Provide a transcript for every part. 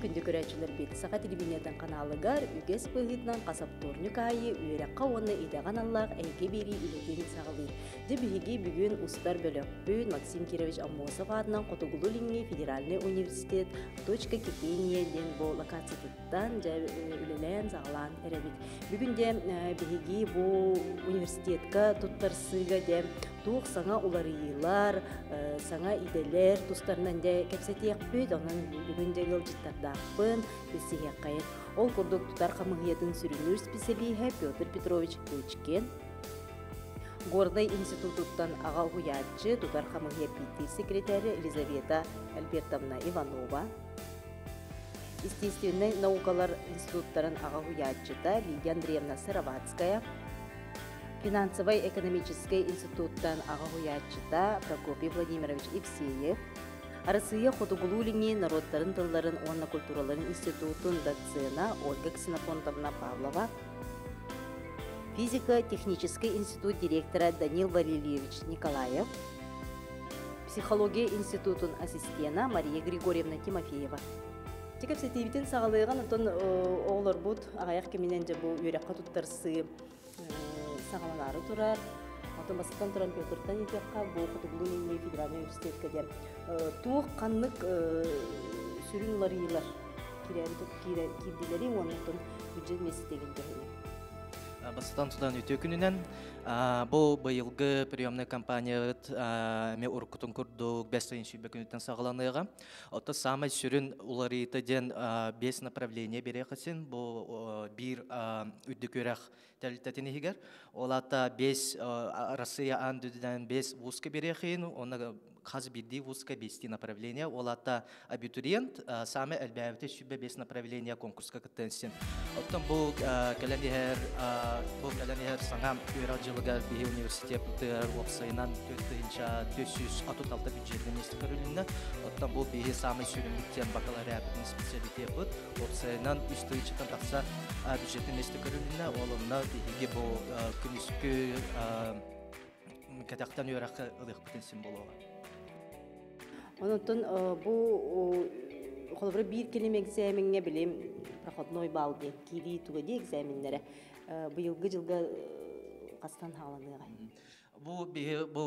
күнді көрәчілер бет. Сақа телевидениятын каналыгар үгес пыгытнан қасаптурнук айы үйрәққа оны идаған аллах әйге бері үлетен сағылыр. Дебігі бүгін ұстар бөлөкпін Максим Кирович Аммосов адынан Котугулулинги Федеральный университет точка кипения ден бұл локациятыттан үлелен сағылан әрәбет. Бүгін де бігі бұл университетка тұттарсыға де туық саңа уларыйлар, саңа иделер тұстарынан де кәпсәтек бөйд, онын бүгін де ғылжыттардақпын, бесігек қайын. Ол күрдік тұтар қамығиятын сүрінір специалиға Петр Петрович Кучкен. Гордай институттан аға ұятчы тұтар қамығия питер секретәрі Елизавета Альбертовна Иванова. Естественный наукалар институттарын аға ұятчыта Лидия Андреевна Сыроватская. Финансово-экономический институттан ағағуятчыта Прокопий Владимирович Евсеев, Арасыя Хотугулулини народтарын тылларын онна культураларын институтын доцена Ольга Ксенофонтовна Павлова, Физико-технический институт директора Данил Валерьевич Николаев, Психология институтын ассистена Мария Григорьевна Тимофеева. Текеп сетебитин сағалыған отын оғылар бұд, ағаяқ кемінен жа бұл үйрәққа тұттарсы сағаланары тұрар. Отын басықтан тұран Петртан етеққа бұл Хотугулулинги Федеральный университетке де туық қанлық сүрін оларыйлар кирдилери оныттың бюджет месітегіндеріне. Басықтан тұдан өте күнінен бұл бұйылғы приемный компания ме ұрқытын күрдік 5 шүйбе күнеттен сағаланыға. Оты самай сүрін оларыйты ден 5 направление бере қасын. Бұл бір үдді көрек тәлітетіне егер. Олата 5 Россия андүдіден 5 вузка бере қиын. Оны қаз бірді вузка 5 направление. Олата абитуриент самай әлбәвіте шүйбе 5 направление конкурска күттенсін. Оттан бұл кәләнігер саңам үйрал жылыгар бейі университеттер опсайынан 400 атуталта бюджетінің есті көрілінді. Оттан бұл бейі самай сүрімдіктен бакалавриатының специалитет бұд. Опсайынан үсті үчітін тақса бюджетінің есті көрілінді. Олымна бейіге бұл күніскі кәтақтан үйраққа ұлық бүтінсін болуға. Онытын бұл қолыбыры бір келем экзаменге білем проходной балды, кири туғады экзаменлері. Бұйылғы жылға қастан халаныға. Бұл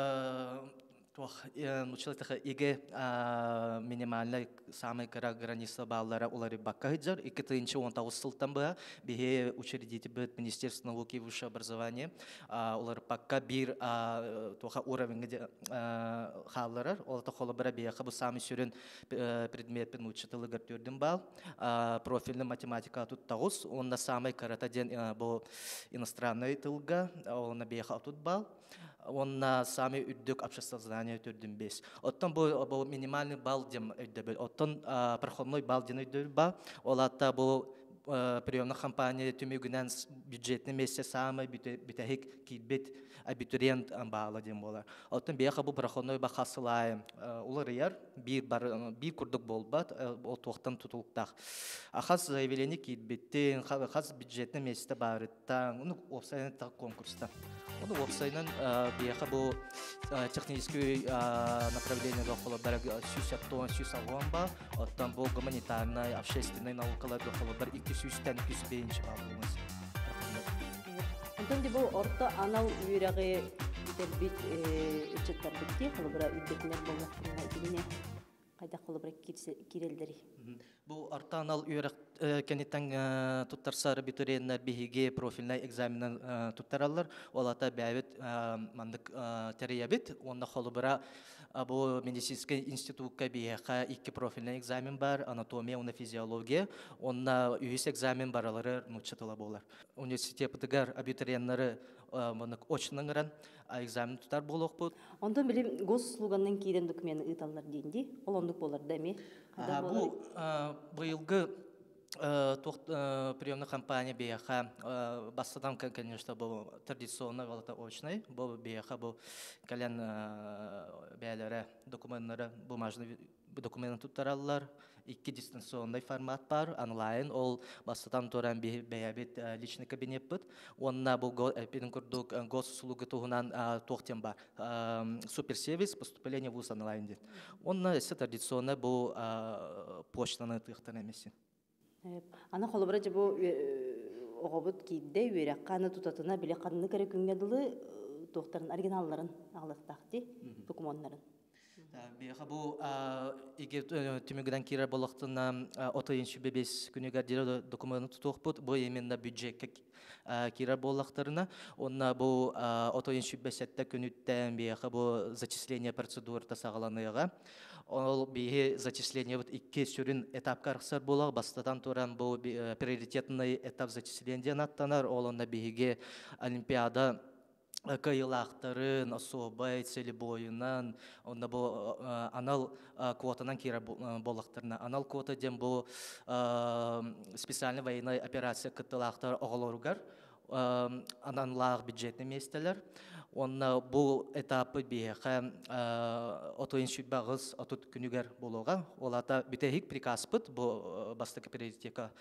училища иге минимальный самый граница баллара улары баккаджар 2019 сылтан ба бе учредитель бит Министерство науки и высшего образования улар пока бир тоха уровень халларар олата холобара бе хабы самый сүрен предмет пен учителы гартөрден бал профильный математика тут тагус онда самый карата ден бу иностранный тылга онда бе тут бал онна самый үддік обществознание өтірден бес. Оттан бұл минимальный балл дем өйдебіл. Оттан проходной балл ден өйдебіл ба. Олатта бұл приемный компания түмігінен бюджетный месте самый бітәхік кейбет абитуриент бағалы дем болар. Оттан бейқа бұл проходной ба қасылайым. Олар ер бір күрдік бол бат, ол тоқтан тұтылықтақ. Қаз заявление кейбеттен, қаз бюджетный месте барыттан, оны опсайын тақ конкурстан. Оны опсайынан бейқа бұл технический направление доқылы бәрі сүйс алуан ба, оттан бұл гуманитарный, общественный наукалар доқылы бір 200-тен 205 ба болмыз. Онтан де бұл орта анал үйрәғі бітәлбет үтчеттар бітті, қолы бұра үддетінер болмақпыңға үдіне қайда қолы бұра керелдері. Бұл орта анал үйрәқ кәнеттен тұттарса абитуриенттер бейге профильный экзаменен тұттаралар. Олата бәйбет мандық тәрейәбет. Онда қолы бұра бұл медицинский институтқа бейға 2 профильный экзамен бар, анатомия, оны физиология. Онда үйес экзамен баралары мұтшатыла болар. Университет бұтығар абитуриенттері очыныңыран экзамен тұтар болуқ бұд. Онда білем госслуганның кейден документі ұйталар дейінді. Ол ондық болар дәме? Бұл бұйылғы приемный компания бейха бастадан, конечно, был традиционный, очный, был бейха, был колян бейлері, документтері, бумажный документ туттараллар. Икки дистанционный формат бар, онлайн, ол бастатан туран бәябет личный кабинет бит. Онна бұл педин курдук госуслуги тугунан тоқтен бар. Суперсервис поступления в ВУЗ онлайн дит. Онна есе традиционно бұл почтаны тыхтан эмесин. Ана холобра жабу оғобут кейде үйрәққаны тұтатына біле қадыны кәрі күнгеділі тоқтарын оригиналларын алықтақты документтарын. Бияха бұл түмігіден кирер болықтына отайын шүбебес күнігер дере документы тұтуқпыд. Бұл еменно бюджетке кирер болықтарына. Онна бұл отайын шүбесетті күніттен бияха бұл зачисление процедуры сағаланыға. Ол бейе зачисление икки сүрін этапқа арқсар болақ. Бастатан туран бұл приоритетный этап зачисления аттанар. Олында бейге олимпиада кайылақтарын, особай, цели бойынан, онда бұл анал квотанан кері болақтарына. Анал квота дем бұл специальный военный операция кыттылақтар оғылырғар, ананлағы бюджетный местелер. Онна бұл этапы бейеқі отойын сүйтбағыз отут күнігер болуға. Олата бүтәйік приказ бұд, бұл бастықы приоритетка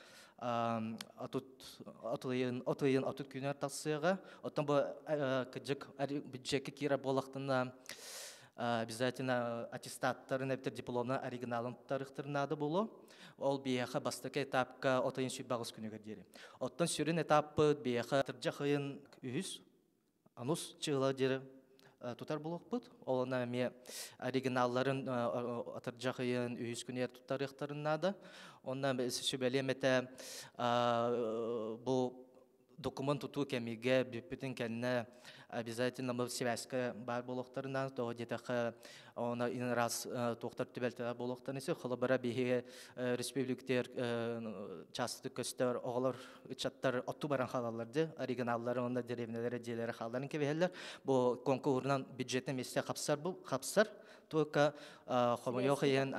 отойын күнер тақсыға. Оттан бұл бюджетке кері болақтына обязательно аттестаттарын әптер дипломны оригиналын тарықтырынады болу. Ол бейеқі бастықы этапқа отойын сүйтбағыз күнігер дері. Оттан сүрін этапы бейеқі тұржақайын үйіз, анус чыгыла дері тутар болуқ бұд. Олына ме оригиналларын атыржақайын үйіз күнер тұттарықтарынады. Онна сөбелем әті бұл документ тұту кәмеге бүппітін кәніне обязательно бұл связка бар болуқтарынан, тоғы детақы оны ин раз тоқтар түбәлті болуқтарын есе, қылы бұра бейге республиктер, часты көстер, оғылар, үтчаттар отты баран қалаларды, оригиналлары, онда деревнелері, делері қалдарын кебелер. Бұл конкурынан бюджетті месте қапсар, только хомойоқиен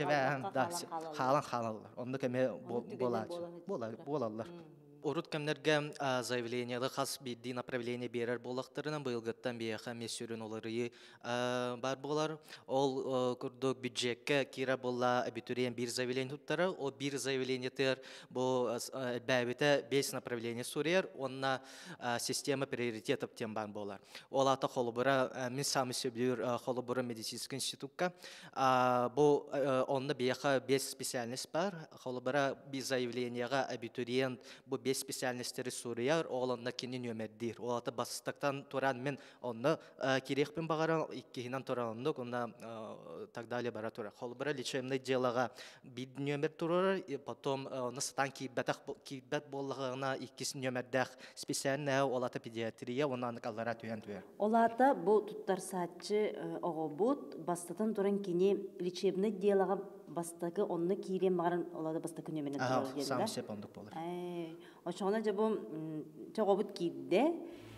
қалан қалалар. Онда кәме болалар. Урут кемнерге заявлениялы хас бидди направление берер болақтарынан бұйылғыттан бияқа месүрін олары бар болар. Ол күрдік бюджетке кира бола абитуриен бір заявление тұттары. Ол бір заявление тер бұл бәбеті 5 направление сурер. Онна система приоритетов тем бар болар. Ол ата қолыбыра, мен самы сөбілер қолыбыра медицинский институтка. Бұл онна бияқа 5 специальность бар. Қолыбыра бір заявлениеға абитуриен бұл бес специальностері сурияр, олында кені нөмердер. Олата бастықтан туран мен онны керекпен бағаран, иккехінен туранындық, онна так далее бара тура. Холбара лечебный делаға бид нөмер турар, и потом онны сатан кейбет болығына иккесін нөмердәқ специальная олата педиатрия, онны аллара түйен түйер. Олата бұл туттар саатчы оғы бұд, бастатан туран кені лечебный делаға бастықы онны кейрен бағаран олады бастықы нөмерін турар. Сам сеп ондық болар. Оşağına cebim çok obut giydi.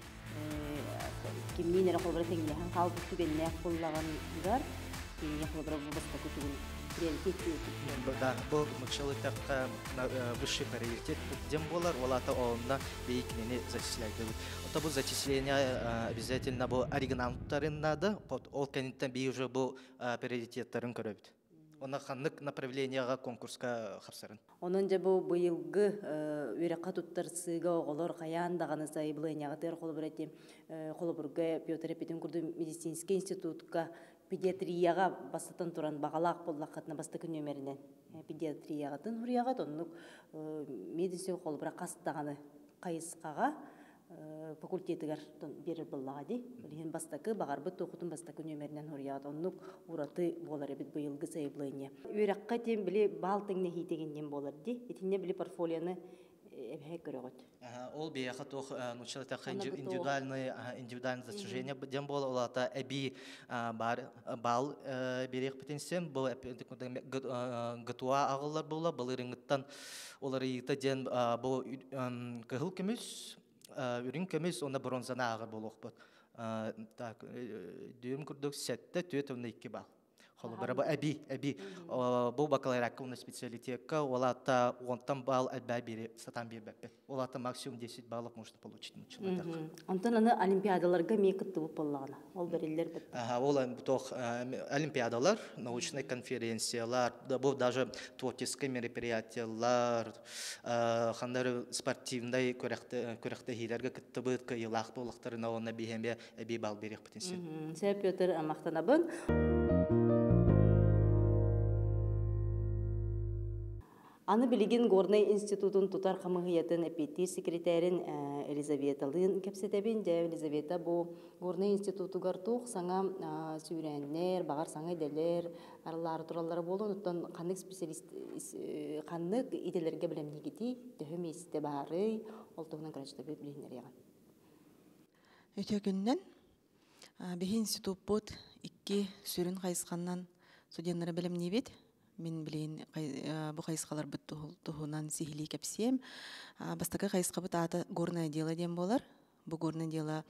Kimliğin yere kolbara tengileyen kaldı tügenine kullananlar. Kimliğin kolbara bu basta kutuğun prioritet diyor. Да, бұл мықшылықтаққа высший приоритет дем болар, олата оғында бейкінені зачисляйды. Ота бұл зачисление обязательно бұл оригиналықтарынады, ол кәнеттен бей уже бұл приоритеттарын көрөбді. Оны қанық направленияға конкурсқа қапсарын. Onun bu bıyılgı üreqa tuttar sığga oğulur qayandağını sayıbılığınağı ter kolubretim kolubırga Piotr Epitin kurdu medisinski institutka pediatriyaga basatan turan bağalaq bollaqatna bastakı nömerinden pediatriyagатын huriyagат onluk medisio kolubra qastağını qayısqaga факультетігер берір бұллағады. Олеген бастақы, бағарбыт тоқытын бастақы нөмерінен ұрияды. Оннық ұраты болар әбіт бұйылғы сайыблайыне. Үйраққа тем білі балтыңны хейтегеннен боларды. Етіне білі портфолияны әбәйек көріғыд. Ол бияқы тоқ индивидуальный достижение дем бол. Олата әбі бал берек бітенсен. Бұл ғытуа ағылар бола. Бұл іріңіттен олар еті ден бұл кығыл көміз. Үрін көміз, оны бронзана ағыр болуқ бұд. Дүйім күрдік сәтті түйет өңді 2 бал. Холобара бу әби бу бакалавриатка уна специалитетка олата 10 балл әббә бире сатан бирбәппе. Олата максимум 10 баллов можно получить училища. Антон аны олимпиадаларга мекытты бу поллагана. Ол берилер бит. Ол бутох олимпиадалар, научные конференциялар, бу даже творческие мероприятиялар, хандар спортивный көрәкте хиләргә кытты бит, кыйлак толыктарына онна бихембе әби балл берек потенциал. Сәп Петр мактанабын. Аны билигин Горный институтун тутар хамыгыятын эпетир секретарин Елизавета Лын кепсетебин де Елизавета бу Горный институту гартук саңа сүйрәннер, багар саңа иделер, аралары тураллары болу, оттан канык специалист канык иделерге билем нигити, төһөм исте бары, олтугунан граждан билинер яган. Өтө күннен бихи институт бут 2 сүрүн кайсыканнан студенттары билем небет. Мен билейин бу кайсыкалар бит тухунан сихили кепсем. Бастакы кайсыка бут аты горное дело дем болар. Бу горное дело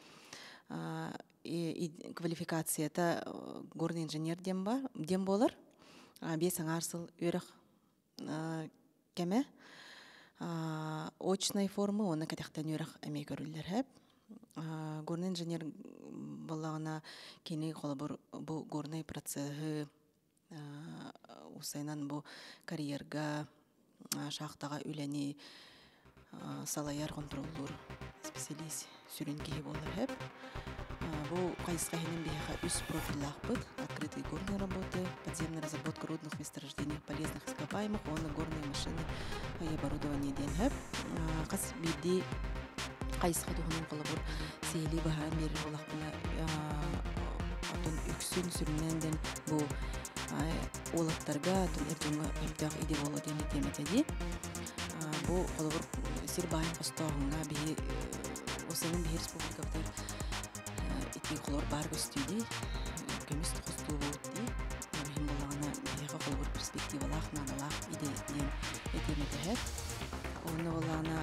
квалификацията горный инженер дем болар. Бес аңарсыл өрөх кеме очной формы оны катактан өрөх эмей көрүлөр хеп. Горный инженер боллагына кени колобор бу горный процессы усайнан бу карьерга шахтага үлени салаяр контроллор специалист сүрүнкеги болар хеп. Бу кайсыка хенен бияха үс профилях быт, открытые горные работы, подземная разработка рудных месторождений полезных ископаемых, горные машины и оборудование ден хеп. Кас биди кайсыка тухунун колобор сейли баха мери болакына отон үксүн сүрүненден бу олаттарга тун эрдеңе эмтак иде боло дене теметеди. Бу колобор сирбайын костогунга би осынын бир республикалар ити колор бар көстүди. Көмүс костуу болду. Бим болагына бияга колобор перспективалах наналах иде ден этемете хеп. Оны болагына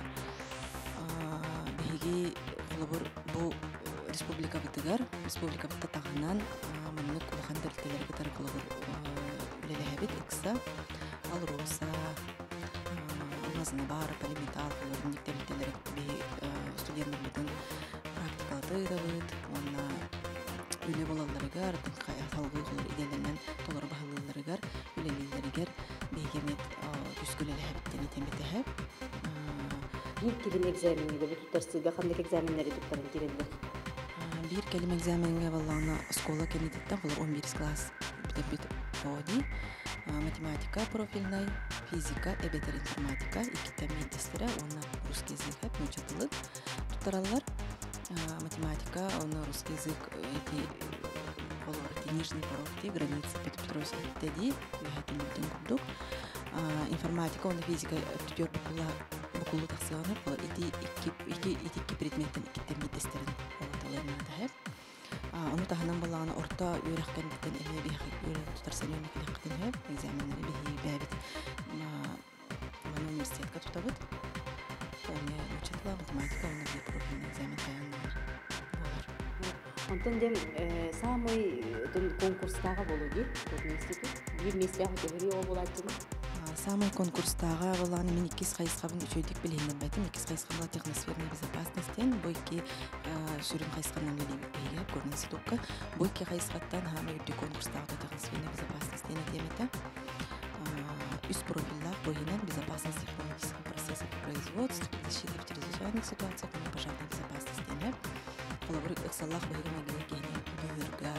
биги колобор бу республика битигар, республика битагынан маннык улахан дертелерге таркылыр үлелебит икса алроса мазнабар полиметал никтелер би студенттардын практикалары да бит онна үле болаларыгар салгы кылыр иделенен толор баһалыларыгар үлелилеригер бегемет түскүлелебиттен темете Бир килим экзаменге бит тутарсыга кандай экзаменнери туттарын кирелдер. Бир келим экзаменге баллана школа кенедиттен булар 11 класс бит оди математика профильный, физика, эбетер информатика, икки медистера, онна русский язык хеп нучатылык тутаралар. Математика, онна русский язык эти болор нижний порог, границы Петропетровской теди, вехатылыктын курдук. Информатика, онна физика тутер букулу таксыганы, болор икки предметтен икки медистерин олаталарында хеп. Onu tahanan balağına orta öğretken biten eline bir tutarsan yönü kilaktin hep egzaminleri bir bebit bana üniversiteye tutabıt. Onu uçakla matematika onu bir profil egzamin kayanlar bolar. Антон дем самый конкурстага болуди, институт. Бир месте хөтөбүрү ол болат. Самый конкурстага баланы мен 2 кайсыкабын үчөйдүк билген байтым 2 кайсыкабыла техносферная безопасностьтен бойки сүрүн кайсыканан келип көрүн институтка бойки кайсыкаттан хамы үтү конкурстага техносферная безопасностьтен темете үс профилдар бойынан безопасность технологического процесса производства, защиты в чрезвычайных ситуациях и пожарной безопасности темет коллаборирует эксаллах бойгана гелегени бүйүрга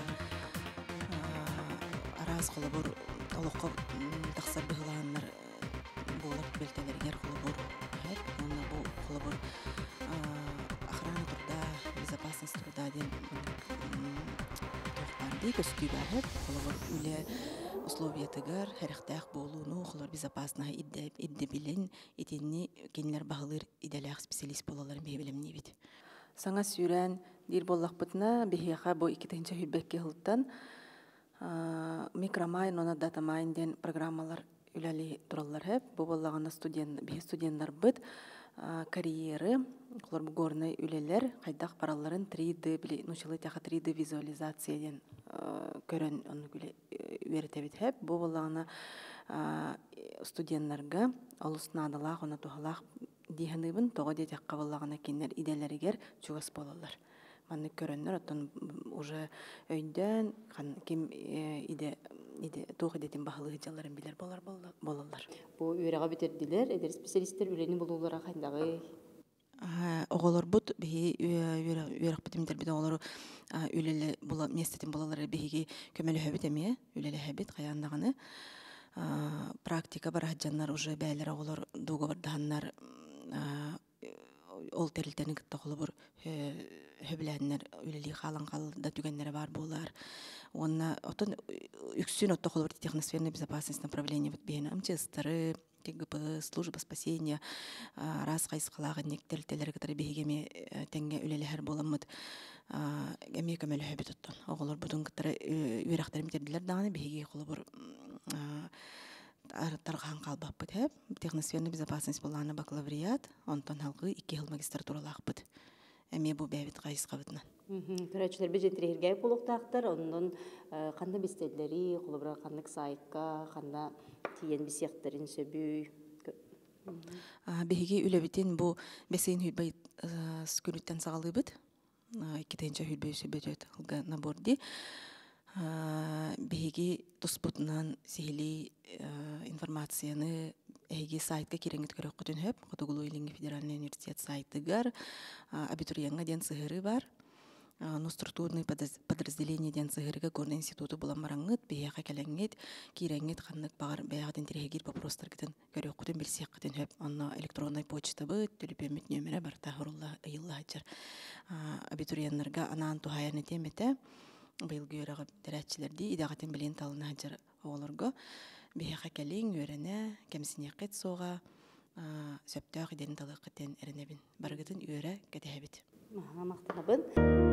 араз коллабор олоққа тақсар бұғылағанлар болап бөлтелергер қолыбыр оны бұл қолыбыр охрана тұрда, безопасность тұрда ден тоқпанды көстүй бәріп қолыбыр үлі условиятыгар әріқтәқ болуыны қолыр безопаснаға идді білін етеніне кенілер бағылыр иделәқ специалист болаларын бейбілім не бет. Саңа сүйрен дер боллақ бұтына бейхеға бұл 2-ші хүлбәкке ғылттан микромайн, оны датамайн ден программалар үләли тураллар хеп. Бу боллаганда студенттар бит карьеры, колор бу горный үлелер, кайдак паралларын 3D били, нучылы тяха 3D визуализация ден көрөн оны үеретебит хеп. Бу боллағына студентларга олус надалақ, оны тухалақ диханыбын тоға детекка боллағына кеннер иделерігер чугас болалар. Манны көрөннөр оттон уже өйдөн ким иде туох идетин бахылы жалларын билер болалар. Бу үйрәгә битердилер, эдер специалисттер үлени булулары кайдагы. Оголор бут бии үйрәк битимдер бит оголор үлеле була местетин болалар биги көмөлө хөбит эме үлеле хөбит каяндаганы практика бар хаҗаннар уже бәйләр оголор договор даннар ол терилтени кыттагылы бер хөбләннәр үлели халын калда түгәннәре бар булар. Онна отон үксүн оттогылы бер техносферная безопасность направление бит бейне амчестары КГБ, служба спасения, раз кайсыкалагы нектелтелер кытары бейгеме тәңгә үлеләһәр боламыт. Эме көмөлө хөбит оттон. Оголор бутун кытары үйрәктәрем тердиләр дагы бейге кулы бер таргахан калбаппыт хәп. Техносферная безопасность булганы бакалавриат, онтон халкы 2 ел магистратуралакпыт. Эме бу бәбит кайсыкабытнан. Көрәчләр бюджетрегә булуктактыр, оннан канда бистәләре, кулыбра кандык сайка, канда тиен бисектерин сөбүй. Беге үлебитин бу бесейн хүбәй скүрүттән сагалыбыт. Икетенче хүбәй сөбөт алга наборди. Беге туспутнан сихили информацияны эги сайтка киренгет көрөк көтөн хөп, Котугулу Илинги федеральный университет сайтыгар абитуриентга ден сыгыры бар. Но структурный подразделение ден сыгырыга горный институты булам мараңыт, бияка келеңет, киренгет ханнык багар баягын тирегир вопростар кытын көрөк көтөн билсек кытын хөп, анна электронный почта быт, телефон номері бар тахурулла ыйылла хачар. Абитуриентлерга анан тухаяны темете, быйылгы өрөгө дәрәтчилерди идагатын билен талына хачар олорго. Бияка келең өренә, кемсинекет сога, сөптөк иден талыкытын эренебин. Баргытын өрө кетебит. Мактанабын.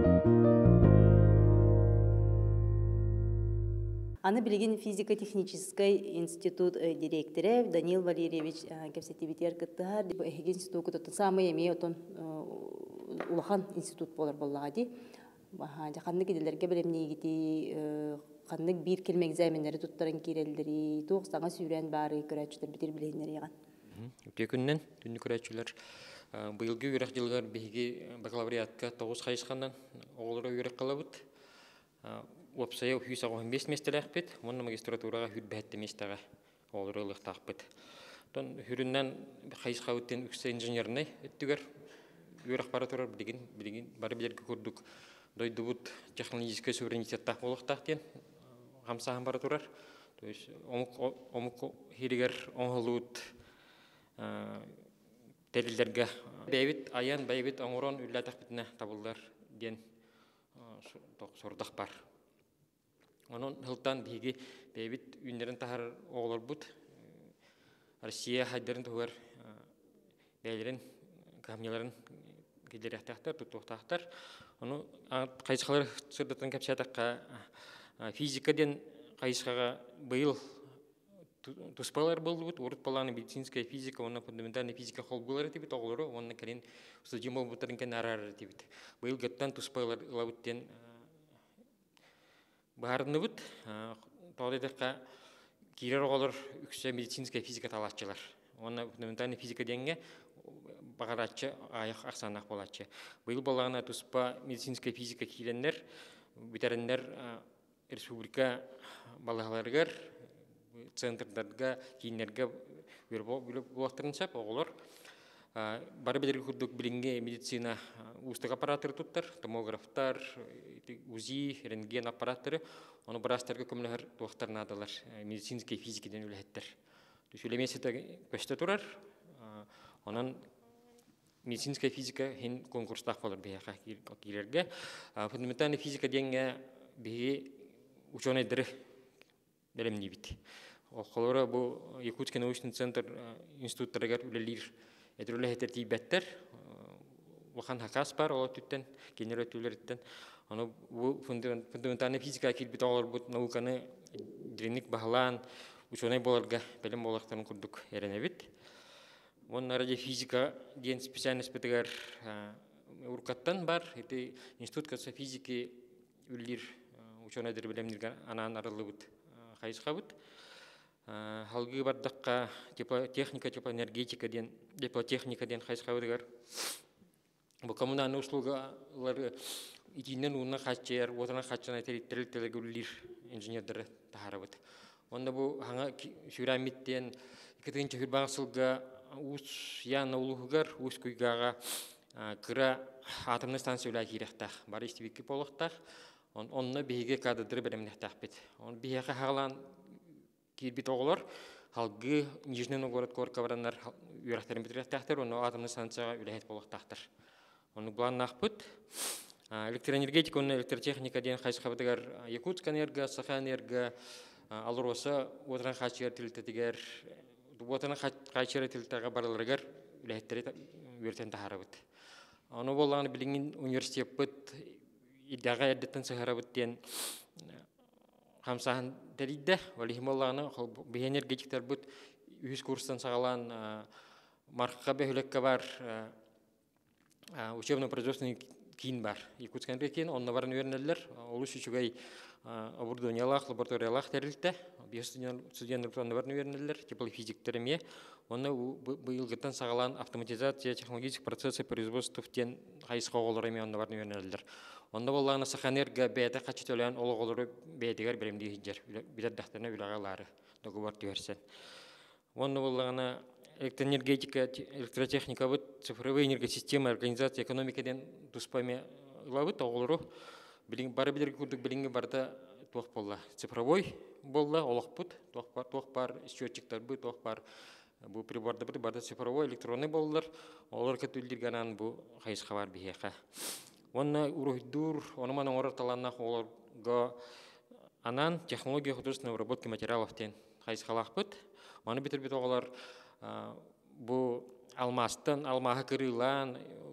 Аны билген физико-технический институт директоры Данил Валерьевич кепсетибитер кыттар. Бу институт самый эме отон улахан институт болар боллагы. Жақанны кеделерге білемне егеті, қанның бір келме экзаменлері тұттарын керелдері, тоқсаңа сүйрен бары көрәтшілер бітер білейінлер еған. Өтекүннен түнні көрәтшілер бұйылғы үйрек жылғар бейге бакалавриатқа 9 қайысқандан оғылыра үйрек қалабыд. Опсая 115 местелі ақпет, оны магистратураға хүр бәтті местаға оғылыра ұлықты ақпет. Хүріннен қайысқа өттен үксі инженеріне өттігер үйрек бары тұрар білген бары білерге көрдік. Дойдубут технологический суверенитеттах болуктах ден хамсахан бара турар. То есть омук хиригер оңолут терилдерге бейбит аян бейбит оңорон үлләтах битне табылдар ден сордах бар. Онон хылтан биги бейбит үннерен тахар оголор бут. Россия хайдерин тугар бейлерин камняларын кедеряхтахтар туттухтахтар. Оны қайсықалар сұрдатын кәпсиятаққа физика ден қайсықаға бұйыл тұспалар болды бұд, орыт баланы медицинская физика, оны фундаментальный физика қол болар етебет, оғылыры, оны кәлен ұстаджим ол бұттарын кән арар етебет. Бұйыл ғаттан тұспалар ұлабыттен бағарыны бұд, тоғдайдаққа кейрер оғылыр үксе медицинская физика талатчылар. Оны фундаментальный физика денге бағаратчы аяқ ақсанақ болатчы. Бұл балағына тұспа медицинская физика кейленлер, бітәрінлер республика балағаларғар, центрдарға, кейінлерге болақтырын сәп, оғылар. Бары бедергі күрдік білінге медицина ұстық аппаратыры тұттар, томографтар, УЗИ, рентген аппараттары, оны бірастарға көмілер туақтарына адалар, медицинская физикеден өләттер. Сөйлемесеті көшті тұрар, онын медицинская физика хин конкурстах болар бияқа кирерге. Фундаментальный физика денге бии ученыйдыры белемни бит. Олора бу Якутский научный центр институттарыгар үлелер этрүле тертибеттер. Вахан хакас бар ол түттен генеративлерден. Аны бу фундаментальный физика кирбит олар бу науканы дренник бахлан ученый боларга белем болактарын курдук эренебит. Вон ради физика ден специальность бетегер уркаттан бар. Это институт физики үллир ученыйдыр белемнерге анан арылыбыт хайысқабыт. Халгы бардыққа теплотехника, теплоэнергетика ден, теплотехника ден хайысқабыдығар. Бұл коммунальный услугалары итинен уна хачер, отана хачана территориялы инженердері тахарабыт. Онда бұл хаңа сюрамиттен екетігінші хүрбағысылға ұс яна улығығар, ұс күйгаға кыра атомный станция үлі керектақ. Бар истебекке болықтақ, онна бейге кадыдыры бәлемнектақ бет. Он бейге қағалан кейбет оғылар, халғы Нижний Новгород коркаваранар үйрақтарын бітіректақтыр, оны атомный станцияға үлі болықтақтыр. Оны бұлан нақпыт. Электроэнергетика, оны электротехника ден қайсықабыдығар Якутск энерго, Саха энерго, алыроса отыран қачығар тілтетігер, отыран қачығар тілтеға барылырығар үләйттері өртен тахарабыд. Оны болағаны біліңін университет бұд, идеға әдеттен сығарабыд ден қамсағын дәрейді. Олихим болағаны бей энергетиктер бұд үйіз курстан сағалан марққа бәйілекке бар учебно-производственный кейін бар. Якутсканға кейін, онына барын өрінелер. Олыс үшігай оборудованиялақ, лабораториялақ тәрілді. Студенттер онына барын өрінелер. Теплый физиктер еме. Оны бұйылғыттан сағалан автоматизация, технологический процессы производствовтен қайысқа оғылыр еме онына барын өрінелер. Онда болағына сақанерға бәйті қачет өліған олы оғылыры бәйдігер білімдегі жер. Білердақтарына үлағалары договор түйерсен. Онда болағына электроэнергетика, электротехника, цифровые энергосистемы, организация экономикаден туспами лавыт оғылыру. Бары білерге күрдік білінгі барда тоқ болла. Цифровой болла, олық бұд, тоқ бар, счетчиктар бұд, тоқ бар. Бұл приборда бұд, барда цифровой, электронный боллар. Олар көтілдірганан бұл қайысқа бар бейеқа. Онна урухидур, оныман оңырар таланнақ оларға анан технология художественной обработки материалов тен қайысқалақ бұд. Оны бітір-біт оғылар бұл алмастан, алмаға кірілан,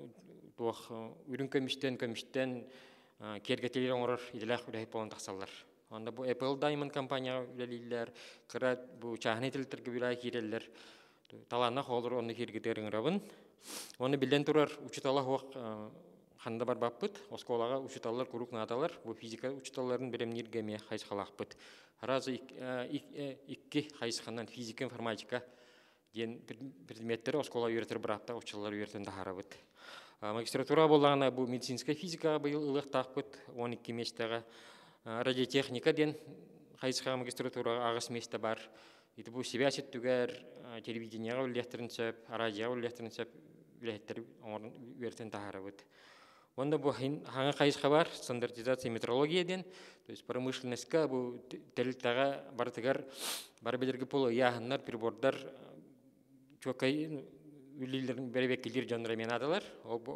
үрін көміштен кергетелер оңырар иделәқ үләйіп болан тақсалар. Онда бұл Apple Diamond компания үләлейлер, қырат бұл чағын етілдерге үләй керелер. Таланақ олар оны кергетерін рабын. Оны білден тұрар учеталақ оқ қанда бар баппыт. Осколаға учеталар күрік надалар. Бұл физика учеталарын білемнергеме қайсықалақ бұд. Разы ikki қайсықаннан физика, информатика ден предметтері оскола үйретір біратта учеталар үйретін дағара бұд. Магистратура болағына бұл медицинская физика бұл ұлық тақпыт 12 месттағы. Радиотехника ден қайсыға магистратура ағыс месті бар. Бұл связь түгер телевиденияға үліқтерінсеп, радияға үліқтерінсеп үліқтері үйретін дағара бұд. Онда бұл хаңа қайсыға бар, стандартизация метрология ден, то есть промышленностьқа бұл тәлілтіға бартығар бар белергі полы яғынлар, прибордар, чөкай үлілерін бәрібеккелер жанрамен адалар.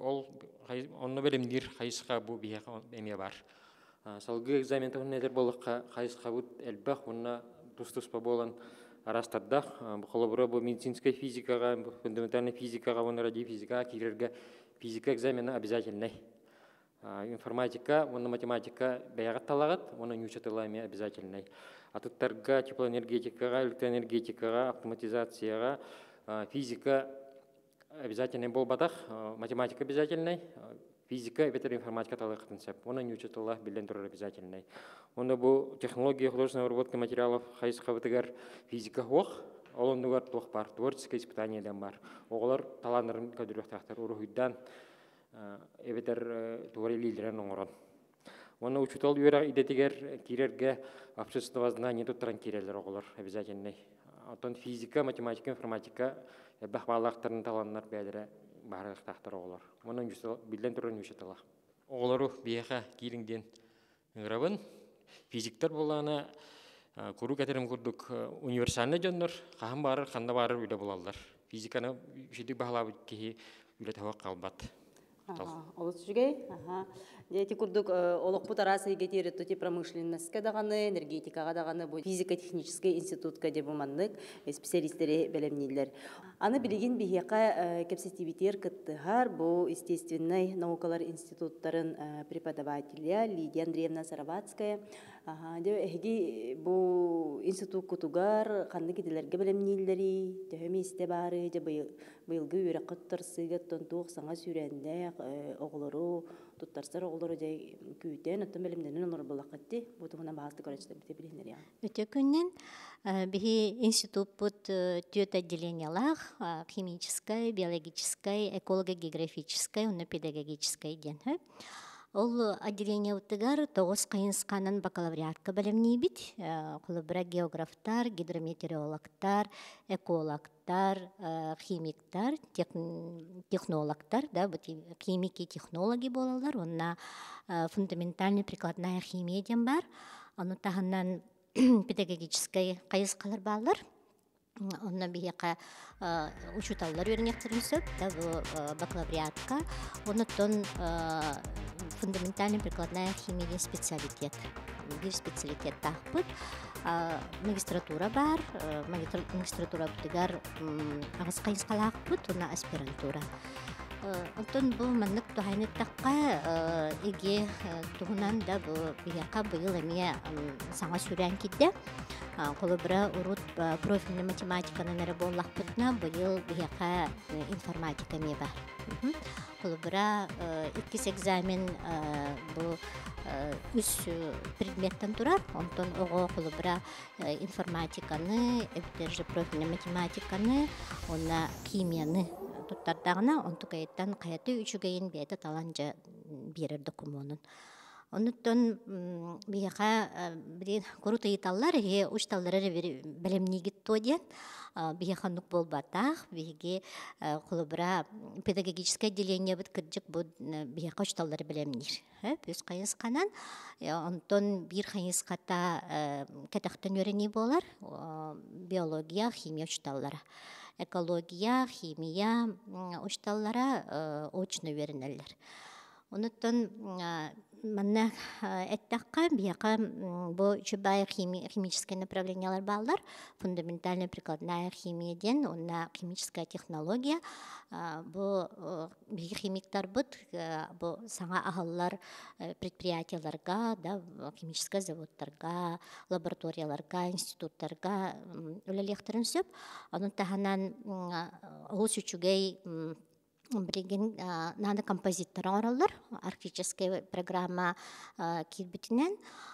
Онны бәрімдер қайсыға бұл бейеға әме бар. Салғы экзамен тұғын әдер болыққа қайсыға бұд әлбақ, онна тұс-тұспа болан арастардақ. Бұл қолы бұл медицинская физикаға, фундаментальный физикаға, оны радиофизикаға керерге физика экзамені обязательный. Информатика, оны математика бәяғат талағат, оны нючатылайме обязательный. Атыттарға, теплоэнергетикаға, электроэнергетикаға, автоматизацияға, физика обязательный бол бадақ, математика обязательный, физика, ветеринформатика талағатын сәп. Оны нючатылай білден тұрар обязательный. Оны бұл технология, художественная обработка материалов, қайсыға бітігер физика хоқ, ол ондығар тоқ бар, творческое испытаниеден бар. Оғылар таланырын көдіріқтақтар, ұрығыдан эветер туарелилерен оңырын. Оны учутал үйері идетігер керерге общественного знания тұттыран керелер оғылар обязательный. Отын физика, математика, информатика бақбалақтарын таланар бәдірі барықтақтар оғылар. Оны білден тұрын үшетіла. Оғылару бейеға керіңден үңірабын. Физиктер болағына көру кәтерім көрдік универсальны жонлар, қағым барыр, қанда барыр үлі болалар. Физиканы үшедік бағалабы кейі үлі тауақ қалбат. Олыс жүгей? Дети күрдік олықпұт арасы егетері тұте промышленностьқа дағаны, энергетикаға дағаны, физико-технический институтқа деп ұманлық специалистері бәлемнейлер. Аны білеген бейеқа кепсетивитер кіттіғар, бұл естественный наукалар институттарын преподавателя Лидия Андреевна Сараватская. Бұл институт күтуғар, қанды кетелерге бәлемнейлері, төхеместе бары, бұйылғы өрі қыттыр сығыттын туқ саңа сүйрәнді оғылыру, туттарсар оголору дей күйтен оттон белимденен олор булакатти бутуна баасты көрөчтөр бите билинер я. Өтө күннен бихи институт бут түйөт отделениялах химической, биологической, эколого-географической, уна педагогической ден. Ол отделение утыгар 9 кайынсканын бакалавриатка белемни бит. Кулыбыра географтар, гидрометеорологтар, экологтар, химиктар, технологтар, да, бут химики, технологи болалар. Онна фундаментальная прикладная химия ден бар. Аны таханнан педагогической кайыскалар балар. Онна бияка учуталлар өрнектерин сөп, да, бу бакалавриатка. Онуттон фундаментальная прикладная химия специалитет. Bir специалитет тахпыт. Магистратура бар. Магистратура бутыгар агыс кайыскалаакпыт, уна аспирантура. Онтон бу маннык тухайныттакка иге тугунан да бу бияка быйыл эме саңа сүрән кидде. Колыбыра урут профильный математиканын әрі боллақпытна быйыл бияка информатика ме бар. Колыбыра 2 экзамен бу үс предметтен турар. Онтон ого колыбыра информатиканы, эбтерже профильный математиканы, онна химияны туттардағына, онтукайыттан қаяты үчігейін бәйті таланжа берер документын. Онуттан бияка бир куру тыйталлар ушталлары белемнигит тоден бияка нук болбатах биге кулубра педагогическое отделение бит кыржык бу бияка ушталлары белемнир. Біз кайысканан онтон бир кайыската кетактан өрени болар биология, химия ушталлары. Экология, химия ушталлары очно веренелер. Онуттан манна эттакка бияка бу чубай химическое направлениялар балдар, фундаментальная прикладная химия ден, онна химическая технология, бу биги химиктар бут, бу саңа ахаллар предприятияларга, да, химический заводтарга, лабораторияларга, институттарга үлелехтерин сөп, анын таханан ол сүчүгей Бреген наны композиттор оралар, арктическая программа кирбитинен,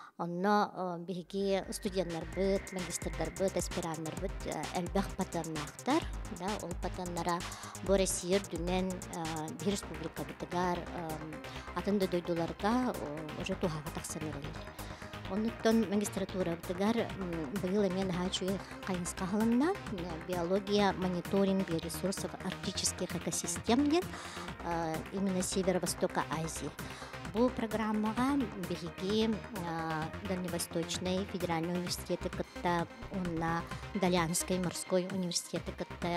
онно биги студенттар бит, магистрдар бит, аспиранттар бит, элбах патаннахтар, да, ол патаннара бу Россия дүнен бир республика битигар атында дойдуларга уже тухага таксанырылар. Онуттан магистратура битигар быйыл мен хачу кайынска халымна биология, мониторинг биоресурсов арктических экосистем ден именно северо-востока Азии. Бу программага биги Дальневосточный федеральный университет кытта, онна Далянский морской университет кытта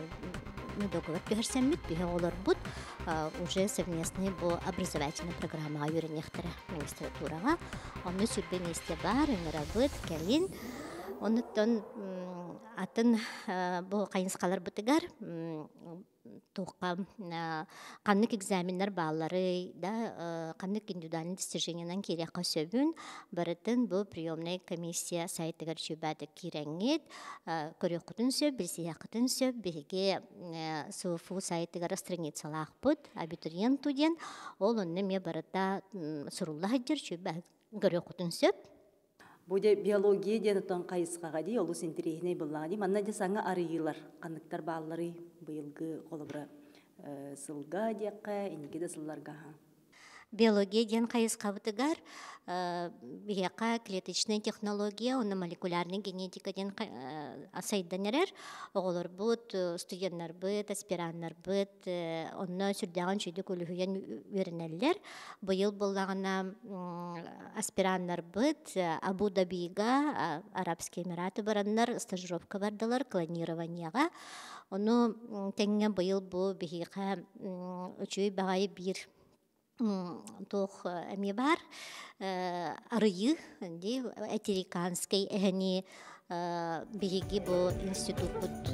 договор пигарсаммит биге олар бут уже совместный бу образовательная программа юренехтера магистратурага. Онны сүрбе месте бар, инрабыт, кәлин. Онуттан атын бу кайынскалар бутыгар туққа қаннык экзаменнар баллары, да, қаннык индивидуальный достижениянан кереққа сөбін, барытын бұл приемная комиссия сайтыгар шүбәді кереңет, көріқытын сөп, білсияқытын сөп, біге суфу сайтыгар страницалақ бұд, абитуриент туден, ол онны ме барыта сұрулла жыр шүбәді көріқытын сөп. Буде биология ден отон кайыскага ди олус интерехне буллага ди манна жасаңа арыйлар каныктар баллары быйылгы колобра сылга дияка инеге сылларга. Биология ден кайыска бутыгар бияка клеточная технология, оны молекулярный генетика ден асайданерер, оголор бут, студенттар бут, аспиранттар бут, онно сүрдәгән чөйдө көлүгән үрнәлләр. Быел буллагына аспиранттар бут, Абу-Дабига, Арабские Эмираты бараннар стажировка бардылар клонированияга. Оны тәңгә быел бу бияка үчүй багай бир тох эми бар арыйы ди этериканский эхни биги бу институт бут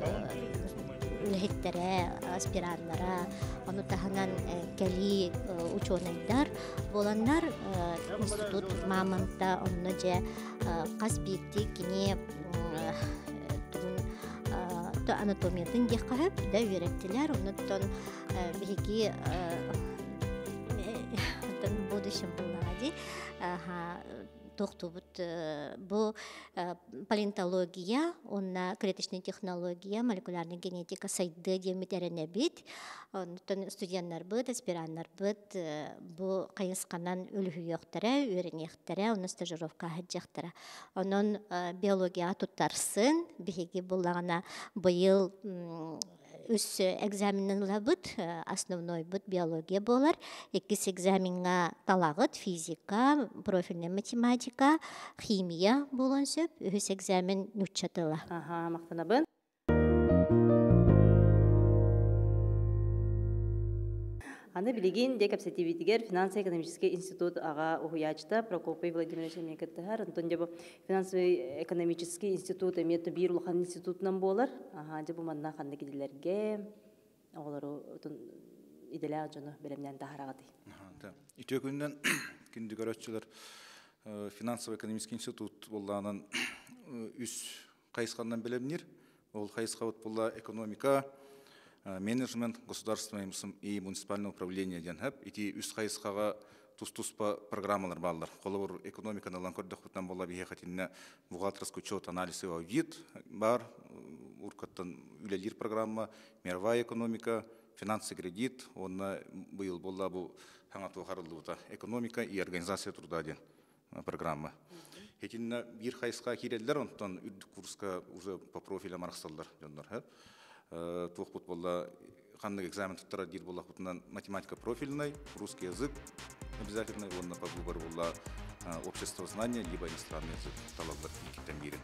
лехтере аспиранттара аны таханан кели ученыйдар боланнар институт мамонта онны же кас бийикти кини анатомиядан деккахып да үйреттилер онуттан биги будущем буллади. Тохтубут бу палеонтология, онна клеточная технология, молекулярная генетика сайды демитерене бит. Студенттар бит, аспиранттар бит, бу кайысканан үлүхүйөктөрө, үйрөнөктөрө, оны стажировка хаджактара. Онун биология туттарсын, биһиги буллагана быйыл үс экзаменын лабыт, основной быт биология болар. Эккис экзаменга талагыт физика, профильная математика, химия болон сөп, үс экзамен нүтчатыла. Мақтанабын. Аны билеген декапсетивитигер финансово-экономический институт ага ухуячта Прокопий Владимирович Мекеттахар, Антон дебо финансово-экономический институт эметті бир улахан институтынан болар. Дебо манна ханды кедилерге оғылару иделя жону белемнен тахарағады. Итө күннен күнді көрөтчілер финансово-экономический институт болланын үс қайысқандан белемнер. Ол қайысқауыт болла экономика, менеджмент, государственное и муниципальное управление денхеп. Ити үс қайысқаға тус-туспа программалар балдар. Қолы экономиканы ланкордақпытан бола бейхатинне бухгалтерский учет, анализ и аудит бар. Уркаттан үлелер программа, мировая экономика, финансы, кредит. Онна был бола бу хаңату харылуыта экономика и организация труда ден программа. Этинне бир қайысқа кирелдер, онтан үрдік курска уже по профилям арқсалдар жондар. Тух болла ханны экзамен туттара дир болла хутынан математика профильный, русский язык обязательно, он по выбору болла общество знания либо иностранный язык талаблар китен бирин.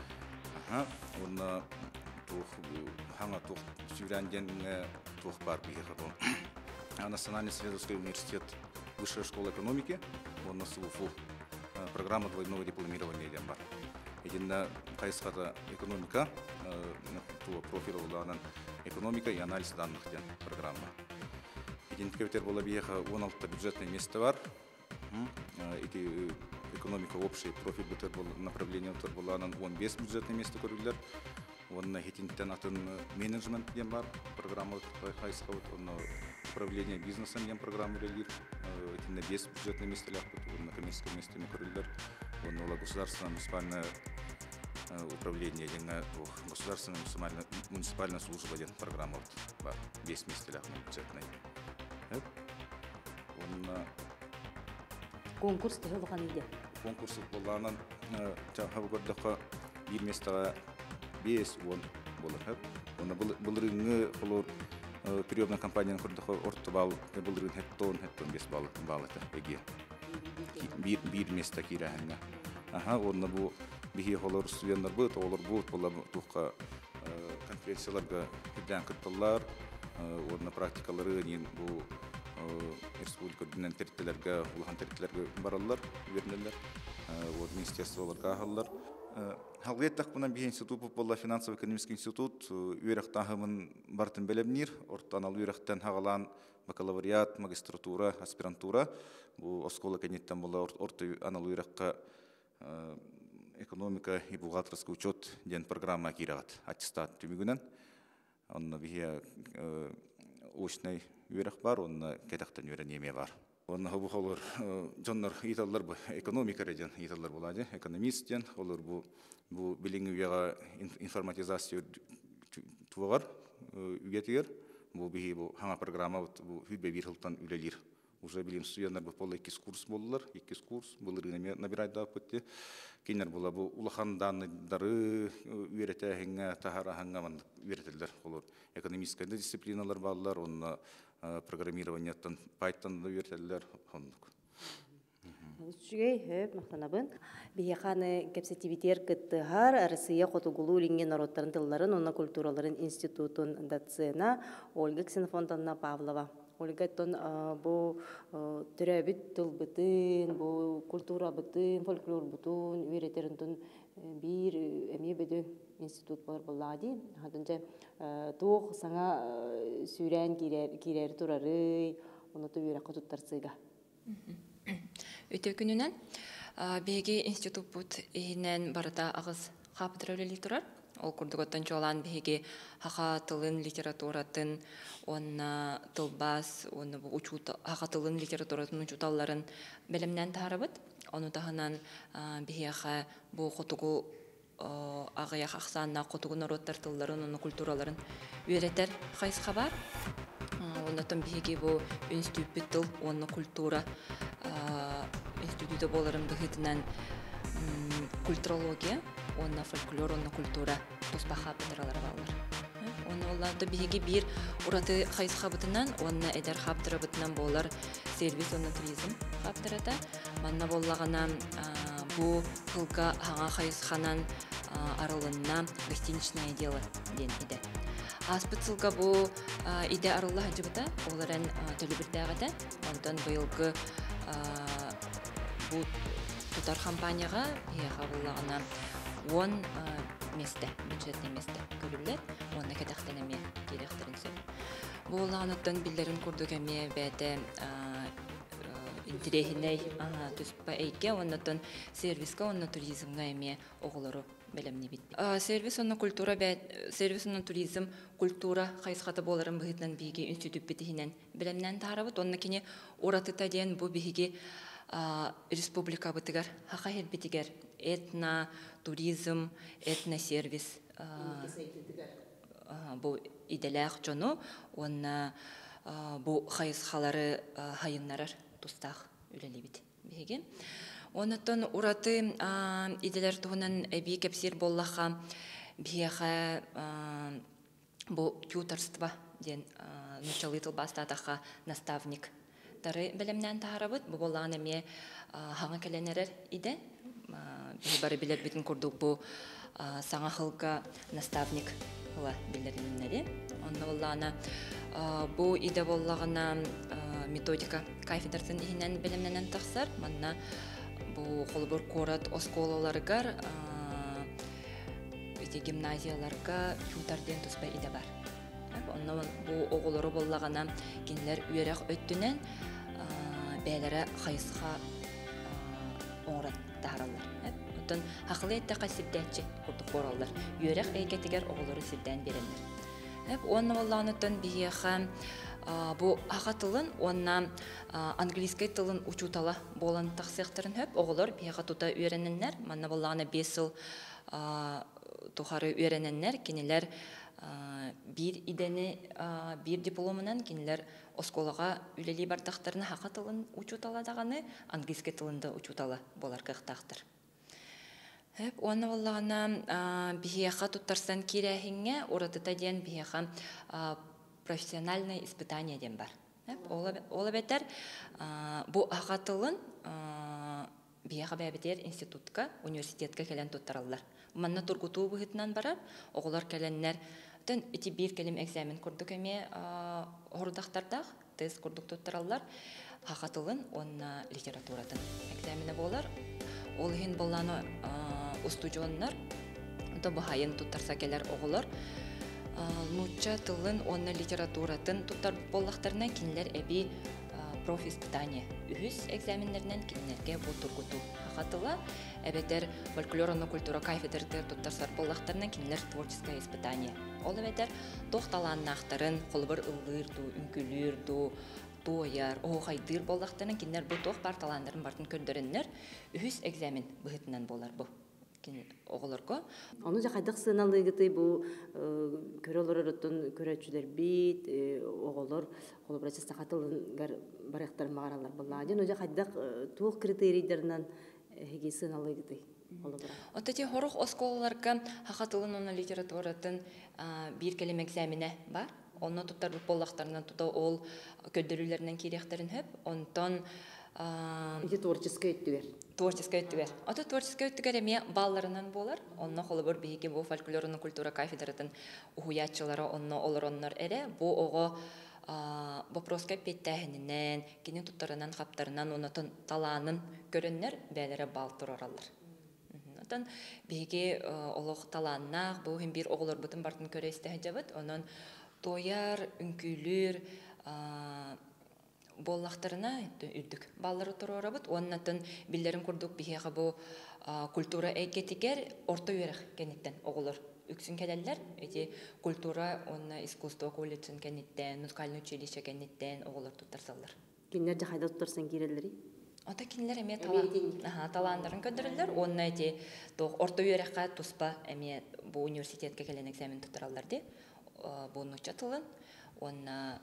Он тух ханга тух сюрянден тух бар бихабон. Национальный исследовательский университет, высшая школа экономики, он на СУФУ программа двойного дипломирования бар. Единна кайсхата экономика, профиль уланан экономика и анализ данных ден программа. Единкевтер была биеха 16 бюджетное место бар. Эти экономика общий профиль бутер был направление бутер буланан 15 бюджетное место көрүлөр. Он хитинтен атын менеджмент ден бар программа кайсхат, он управление бизнесом ден программа релир. Этинне 10 бюджетное место ляпут, он коммерческое место көрүлөр. Он государственное муниципальное управление, государственная муниципальная служба программа весь месте бюджетной. Конкурс тегелхан иде. Конкурс боланан тагы бир место 5 он болар. Он был рынок холор приемная компания курдах ортбал был рынок хеттон 5 балл это эге. Бир место кирәһенә. Он бу бихи холор студентлар бут, олар бут була тухка конференцияларга киргән кыттылар. Он практикалары нин бу республика динен территорияларга, улахан территорияларга баралар, вернелер. Вот министерстволарга халлар. Халгеттак бунан бихи институт була финансово-экономический институт, үйрәктәһәмен бартын белемнир, ортан ал үйрәктән хагалан бакалавриат, магистратура, аспирантура. Бу оскола кенеттен була орты анал үйрәккә экономика и бухгалтерский учет ден программа кирагат аттестат түмүгүнөн. Онна бихи очный үйрәк бар, онна кетактан үйрәнеме бар. Онна бу холор жоннор италлар бу экономика ден италлар булады, экономист ден, олар бу билингвияга информатизация тугар үйгетер. Бу бихи бу хана программа бу хүбе бир хылтан үлелир. Уже билим студенттар бу полы 2 курс болдылар, 2 курс булырына набирать да көтте. Кинер була бу улахан дандары үйрәтәһеңә тахараһыңа ман үйрәтелдер булыр. Экономическая дисциплиналар баллар, онна программированиятан Python да үйрәтелдер хондук. Үчүгей хөп мактанабын. Биханы кепсетивитер кыттыгар Россия котугулу линген народтарын тылларын, онна культураларын институтун доцена Ольга Ксенофонтовна Павлова. Ольга тон бу төрөбүт тылбытын, бу культура бытын, фольклор бутун үйрөтерин бир эме бөдө институт бар буллади. Хадынча тух саңа сүрән кирер турары, оны үйрәк туттарсыга. Өтө күнүнөн беги институт бут инен барда агыз капытыр өлели турар. Ол курдуготтан чолан биһиги хаха тылын литературатын, онна тылбас, онна бу хаха тылын литературатын учуталларын белемнен таарабыт. Ону таханан биһиаха бу хотугу агыяк аксаанна хотугу народтар тылларын, ону культураларын үйретер хайсқа бар. Оннотон биһиги бу институт тыл, онна культура институты боларын быһытынан культурология, онна фольклор, онна культура тоспаха бытыралар балар. Онна олларды биһиги бир ураты хайсқа бытынан, онна эдер хаптыра бытынан болар сервис, онна туризм хаптырата. Манна боллагана бу кылга хаңа хайсқанан арылынна гостиничное дело ден иде. Аспыцылга бу иде арылла хаджыбыта, оларын төлөбүрдәгәдә, онтон быйылгы бу тутар компанияга яха буллагына 10 месте, бюджетный месте көрүлөр, онда кедактенеме керектеринсе. Бу уланыттан биллерин курдук эме бәте интерехиней туспа эйке, оннотон сервиска, онна туризмга эме оголору белемни бит. Сервис, онна культура бәт, сервис, онна туризм, культура хайсқаты боларын быһытнан биге институт битихинен белемнен тарабыт, онна кини уратыта ден бу биге республика бытыгар, хака хелбитигер, этно туризм, этно сервис бу иделях жону, онна бу хайсқалары хайыннарар тустах үлелебит биге. Оннотон ураты иделер туһунан эби кепсир боллаха биэха бу тьюторство ден началый тылбастатаха наставник тары белемнен таарабыт. Бу боллаган эме хаңа келенерер иде. Бары билет битин курдук бу саңа хылга наставник хыла билериннери. Онда боллагана бу иде боллагана методика кафедратын ихинен белемненен тахсар. Манна бу холбор корат осколаларгар гимназияларга тютарден туспай иде бар. Онна бу оголору боллагана кинлер үйрәк өттүнен бәләре хайсха оңрат таралар. Оттон хакылы этте касибдәтче курдук бораллар. Үйрәк әйгәтигәр оголору сирдән береннәр. Онна боллаганытын бияхан бу аға тылын, онна английский тылын учутала болан тақсықтырын хөп, оғылыр бияға тута үйрененнер, манна болағына 5 жыл тухары үйрененнер, кенелер bir ideni, bir дипломынан кенелер осколаға үлелей бардақтарына аға тылын учутала дағаны, английский тылында учутала болар қықтақтыр. Оны болағына бияға туттарсан керәхіңе, оратыта ден бияға профессиональное испытание ден бар. Ола бетер, бу ағатылын бияға бәбетер институтка, университетка келен туттаралар. Манна тургуту бұғытынан барар, оғылар келеннер, төн үті бір келім экзамен күрдік әме ордақтардақ, тест күрдік туттаралар, ағатылын онна литературатын экзамені болар. Ол ең боланы устудионнар, бұхайын туттарса келер оғылар, нуча тылын онна литературатын туттар боллақтарына кинлер әбі профиспытание. Үхіс экзаменлерінен кинлерге бұл тургуту ағатыла, әбетер фольклор онна культура кафедрды туттарсар боллақтарына кинлер творческое испытание. Ол әбетер тоқталаннақтарын қолбыр ыллырду, үнкүлүрду, тояр, оғайдыр боллақтарына кинлер бұл тоқ парталандарын бартын көрдірінлер үхіс экзамен бұғытынан болар бұл. Оғылырға. Оны жақайдық сыналығыты бұл көрелерін көрәтшілер бейт, оғылыр, қолыбырасы сақатылығыр барықтар мағаралар болла. Оны жақайдық туық критерийдерінен хеге сыналығыты. Отты хорық осколаларға хақатылын оны литературатын бір келем экзамені бар. Оны тұттар бұл боллақтарынан тұта ол көддірілерінен керектерін хөп. Онтан творческая өттігер. Творческая өттігер. Оты творческая өттігер әме балларынан болар. Онна қолы бір бейге бұл фольклорының культура кафедратын ұхуятчылары онна олар әрі. Бұл оғы вопроска петтәхінінен, кенен тұттарынан, қаптарынан, онатын таланын көріннер бәлері бал тұраралар. Онтан бейге олық таланнақ, бұл хем бір оғылар бұтын бартын көресті жабыт. Онын тояр, үнкүлір, боллақтарына үрдік баллары тұрары бұд. Оннатын білдерін күрдік бейеға бұл культура әйкетігер орта үйерек кенеттен оғылыр үксүн келелер, эти культура, онна искусство колледжин кенниттен, музыкальный училище кенниттен оголор туттарсалар. Кинлер жахайда туттарсан киреллери. Ата кинилер эме талаандарын көндөрүлөр. Онна эти орто үйрөккө туспа эме бу университетке келен экзамен туттаралар ди. Буну чатылын. Онна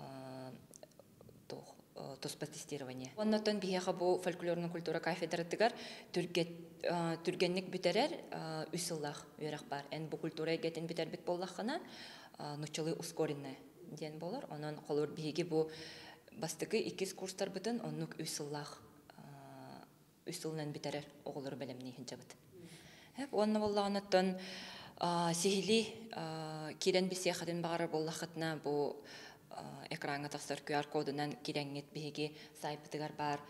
туспа тестирование. Оннотон бияха бу фольклорный культура кафедраттыгар түргенник бүтерер үсыллах үйрөк бар. Эн бу культура гетен бүтер бит боллахына нучылы ускоренная ден болор. Онон колор биги бу бастыгы 2 курстар бүтүн оннук үсыллах үсылнан битерер оголор белемни хинчабыт. Онна боллаганаттан сихили кирен бисехатын багар боллахатна бу экранга тахсар QR кодунан киреңет биги сайпытыгар бар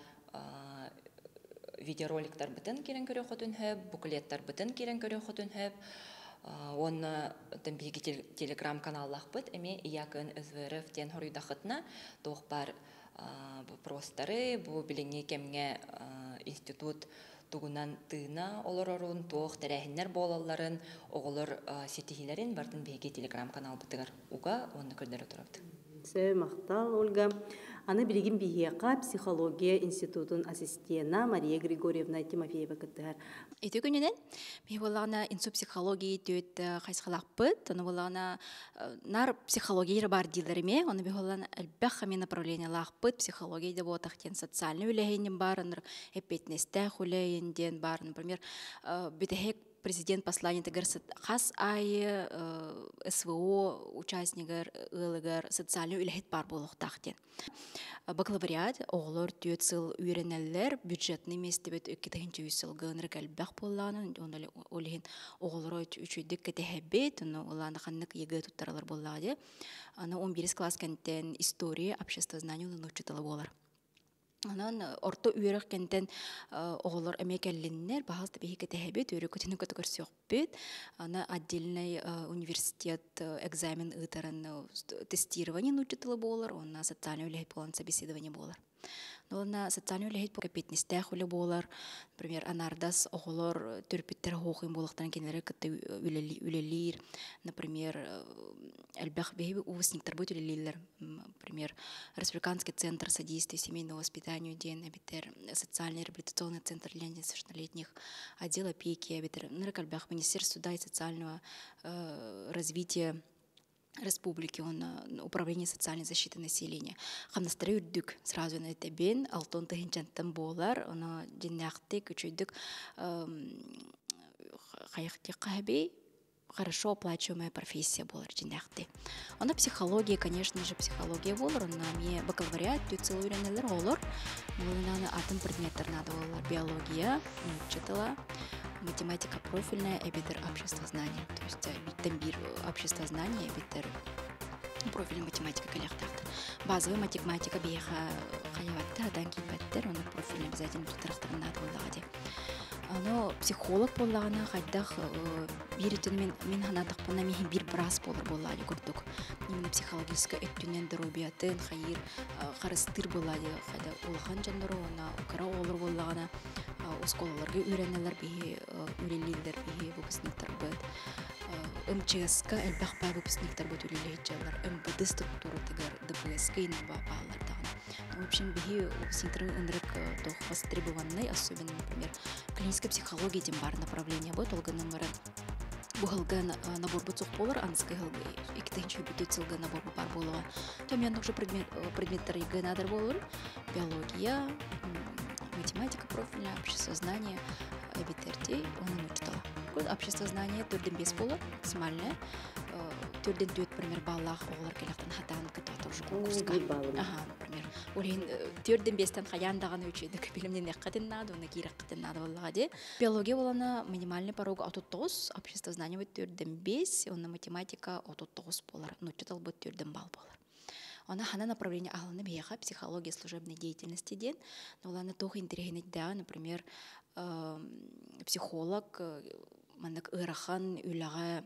видеороликтар бүтүн кирен көрө хотун хөп, буклеттар бүтүн кирен көрө хотун хөп. Онна биги телеграм каналлах бит, эми якын СВРФ тен хорыйдахатна тох бар простары, бу билеңе кемге институт тугунан тыына олорорун тох терехиннер болалларын оголор сетихилерин бартын биги телеграм канал бытыгар уга онны көрдөрө турабыт. Сәй мақтал, Ольга. Аны білген бейеқа психология институтын ассистена Мария Григорьевна Тимофеева кіттігер. Эти күнінен, мен болағына инсу психология төт қайсықалақ бұд, оны болағына нар психология бар дейлеріме, оны бе болағына әлбәқ қаме направление лақ бұд, психология де болатақтен социальный үләйінден бар, эпетнестәқ үләйінден бар, например, бітәхек президент послание тегер хас ай СВО участнигер ылыгар социальный үләхет бар болуктактен. Бакалавриат оглор төт сыл үйренеллер бюджетный местебет 2-нче сылгы ныркалбак болланын онда олеген оглор үчүдүк кетебет, уланы ханнык еге туттаралар боллады. Аны 11 класс кенттен история, обществознание учитала болар. Анан орто үйрөк кенттен оголор эмекеллиннер баһас да бихике тэхебет үйрөк көтүнү көтөгөрсөк бит. Ана отдельный университет экзамен ытарын тестирование учитала болар, онна социальный үлэхет болан собеседование болар. Но на социальный үлэхет по капитнестэх үлэ болар, например, анардас оголор төрпиттер хоохын болактан кенелер кытты үлелир, например, элбах беби увысниктер бут үлелилер, например, Республиканский центр содействия семейного воспитанию ден, обитер социальный реабилитационный центр для несовершеннолетних, отдел опеки, обитер Наркальбах, Министерство суда и социального развития Республики, управление социальной защиты населения. Хамнастары үрдік сразу на это бен, алтон тахинчантан болар, она деняхты, күчүйдік хаяхты қахбей, хорошо оплачиваемая профессия болар деняхты. Она психология, конечно же, психология болар, она мне бакалавриат, тут целый уренелер олар, она атом предметер надо болар, биология, читала, математика профильная, эбитер обществознание. То есть битамбир обществознание, эбитер профильная математика коллектахта. Базовая математика беха хаяваттер, данки баттер, он профильный обязательно тутрахтар надо боллади. Но психолог боллагана хайдах биритен мен ханадах пона мехин бир брас болар боллади курдук. Именно психологическая эттүнен дробиятын хайыр харыстыр боллади хайда улхан жандыру она укара олар боллагана осколаларга үйренелер бихи үрелилер бихи выпускниктар быт. МЧСК элбах ба выпускниктар быт үрелейчалар. МПД структура тигар ДПСК ин балар таган. В общем, бихи выпускниктар инрек тох востребованный, особенно, например, клиническая психология тем бар направление быт, олган номер бухалган набор быт сухполар, анскай халгы, и китайчу битет сылга набор бар болуга. Там я тоже предметтар ЕГЭ надо болур, биология, математика профильная, обществознание, эбитерти, он учитала. Обществознание түрден бес болар, максимальное. Түрден дөт, например, баллах, оғылар келектен хатан кітуатыр жүк конкурска. Например, олен түрден бестен хаяндаған өчедік білімден еққатын нады, оны кейрек қытын нады болғаде. Биология олана минимальный порог 39, обществознание бұд түрден 5, оны математика 39 болар, учитал бұд түрден бал болар. Она хана направление алана бияха психология служебной деятельности ден, но она тоже интересна, да, например, психолог, манак ырахан үлага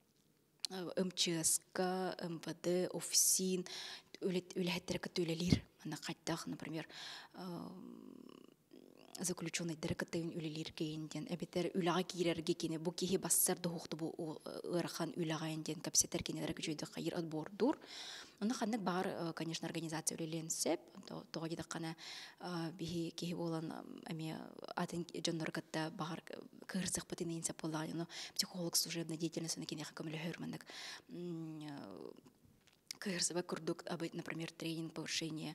МЧСК, МВД, офисин, үләхеттері көтөлелер. Ана қайттақ, например, заключенныйдары кытын үлелер кейінден, әбеттер үлаға кейрерге кені, бұл кейі бассар дұғықты бұл ұрақан үлаға енден капсетер кенелер көжейді қайыр отбордур. Оны қандық бағар, конечно, организация үлеленсеп, тоға деді қана кейі болан атын жонлар кітті бағар кірсік пытын енсеп болған, психолог служебная деятельность, оны кенеға көмілі хөрміндік. Кірсіба күрдік, например, тренинг, повышение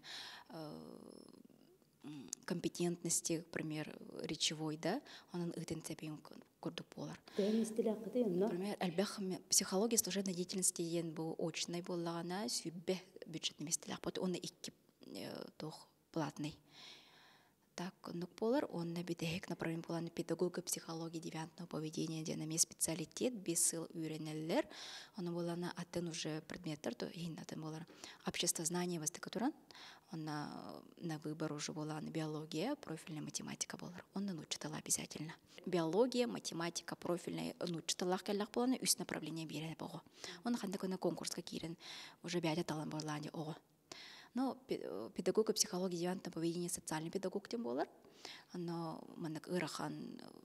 компетентности, например, речевой, да, он их тенцепием курдук полар. Например, альбех психология служебной деятельности ен был очной была она сюбе бюджетный местелях, потом он икки тох платный. Так, ну полар он набитеек направлен план педагога психологии девиантного поведения, где на месте специалитет без сил юринеллер, он была на атен уже предметер, то и на темолар общество знания востокатуран. Он на выбор уже была на биология, профильная математика была. Он научила обязательно. Биология, математика, профильная научила каллах планы, үс направление берет бого. Он хандак на конкурс какирен уже бядя талан болане ого. Но педагога психологии девиантного поведения социальный педагог тем болар. Но манак ырахан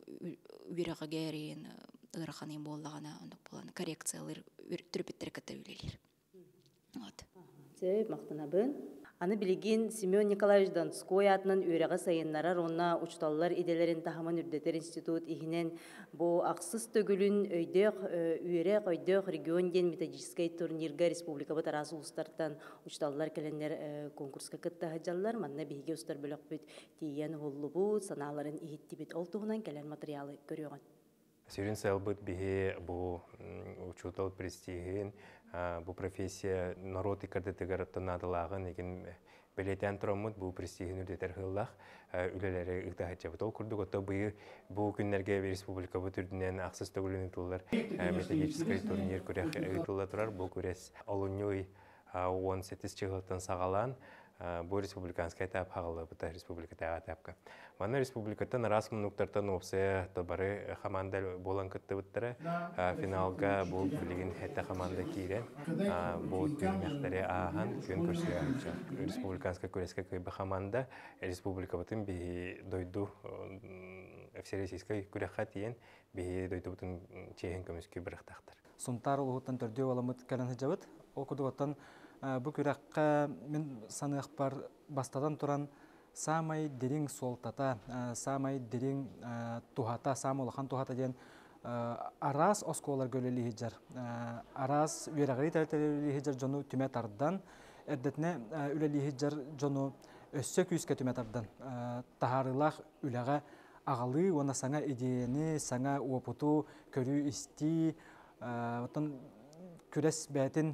вирагерин ырахан им боллагана он план коррекция трепеттер катавилер. Вот. Сөп мақтанабын. Аны билеген Семен Николаевич Донской атынан үйрәгә сайыннарар онна учталлар иделерин тахаман үрдетер институт ихинен бу аксыз төгүлүн өйдөх үйрәк өйдөх регион ден методический турнирга республика тарасы устартан учталлар келеннер конкурска кытта хаҗаллар манна биге устар бөлөк бит тиен холлубу саналарын ихиттибит олтугунан келен материалы көрөгөн. Сирин сэлбыт биге бу учутал престигин бу профессия народ икардетегер тонадылагын еген белетен турамыт бу престигин үрдетер хыллах үлелери ыктахачабыт ол курдук отто бу күннерге республика бүтүрдүнен аксыз төгүлүн туллар методический турнир күрэх ыйтылла турар бу күрес олуньой 18 чыгылтын сагалан бу республиканский этап хагылы бута республика этапка. Мана республикатан раз мунуктартан опсе табары команда болан кытты буттара финалга бу билген хетта команда кире бу мектери ахан күн көрсөтчү республиканский күрескө кыйбы команда республика бутун би дойду всероссийский күрөккө тиен би дойду бутун чейин көмөскө бирактактар. Сунтар улуттан төрдөө аламыт келен жабыт ол кудуготтан бу күрәккә мен санык бастадан туран самай дерин солтата, самай дерин тухата, самолхан тухата дигән арас осколар гөлели хиҗар. Арас верагри тәлтәлели хиҗар җону түмәтардан, әдәтне үлели хиҗар җону өссө күскә түмәтардан. Тахарылах үләгә агалы, уна саңа идеяны, саңа опыту көрү исти, отан күрәс бәтин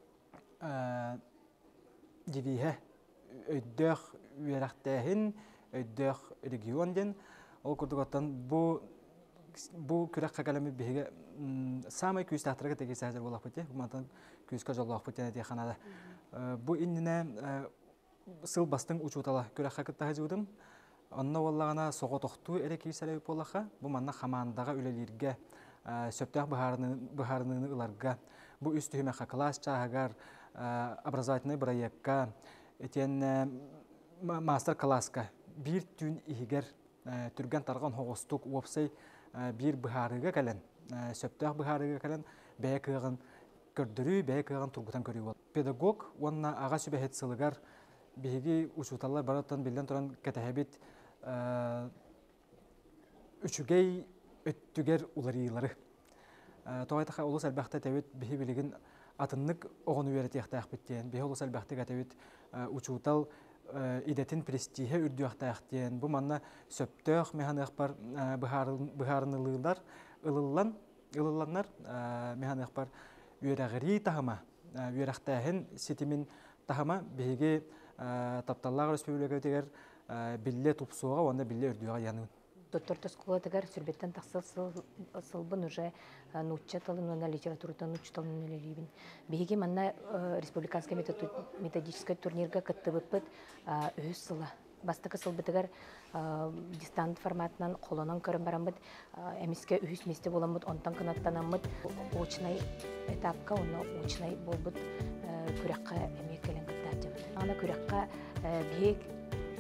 дивиһе өйдөх үерәхтәһин өйдөх регионден ол курдугаттан бу күрәк кагалами биһиге самай күстәхтәргә теге сәҗә булак бите буматан күскә жоллак бите ди ханада бу инне сыл бастың учутала күрәк хакытта җудым анна валлагана сого тохту эреки сәләй полаха бу манна хамандага үлелергә сөптәх баһарны ыларга бу үстүмә класс чагар образовательный проектка этен мастер-класска бир түн игер түргән тарган хогостук опсай бир баһарыга кален сөптәх баһарыга кален бәкыгын көрдүрү бәкыгын тургутан көрү педагог онна ага сүбәһет сылыгар биги учуталлар бараттан билден туран кәтәһәбит үчүгей өттүгер уларыйлары тоғайтақа улус әлбәқті тәует бігі білігін атыннық оғын үйәрет яқтаяқ біттен, бігі улус әлбәқті тәует учутал идетін престихе үрді яқтаяқтен. Бұл манна сөптөқ механық бар бұхарынылылар, ылыланнар механық бар үйәрәғірі тағыма, үйәрәқтаяғын сетімін тағыма бігі тапталлағы республика өтегер білі тұпсуға, онда білі үрдіға януын. Доктор Тоскова тагар сүрбеттен тақсыл сылбын уже научаталын на литературдан научаталын нелерибин. Беги манна республиканский методический турнирга каттыбыппыт өз сыла. Бастакы сылбытыгар дистант форматынан қолонан көрін барамбыт, әміске өз месте боламбыт, онтан қанаттанамбыт, очнай этапка, оны очнай болбыт күрәққа әмек келен кыттар жабыт. Ана күрәққа бег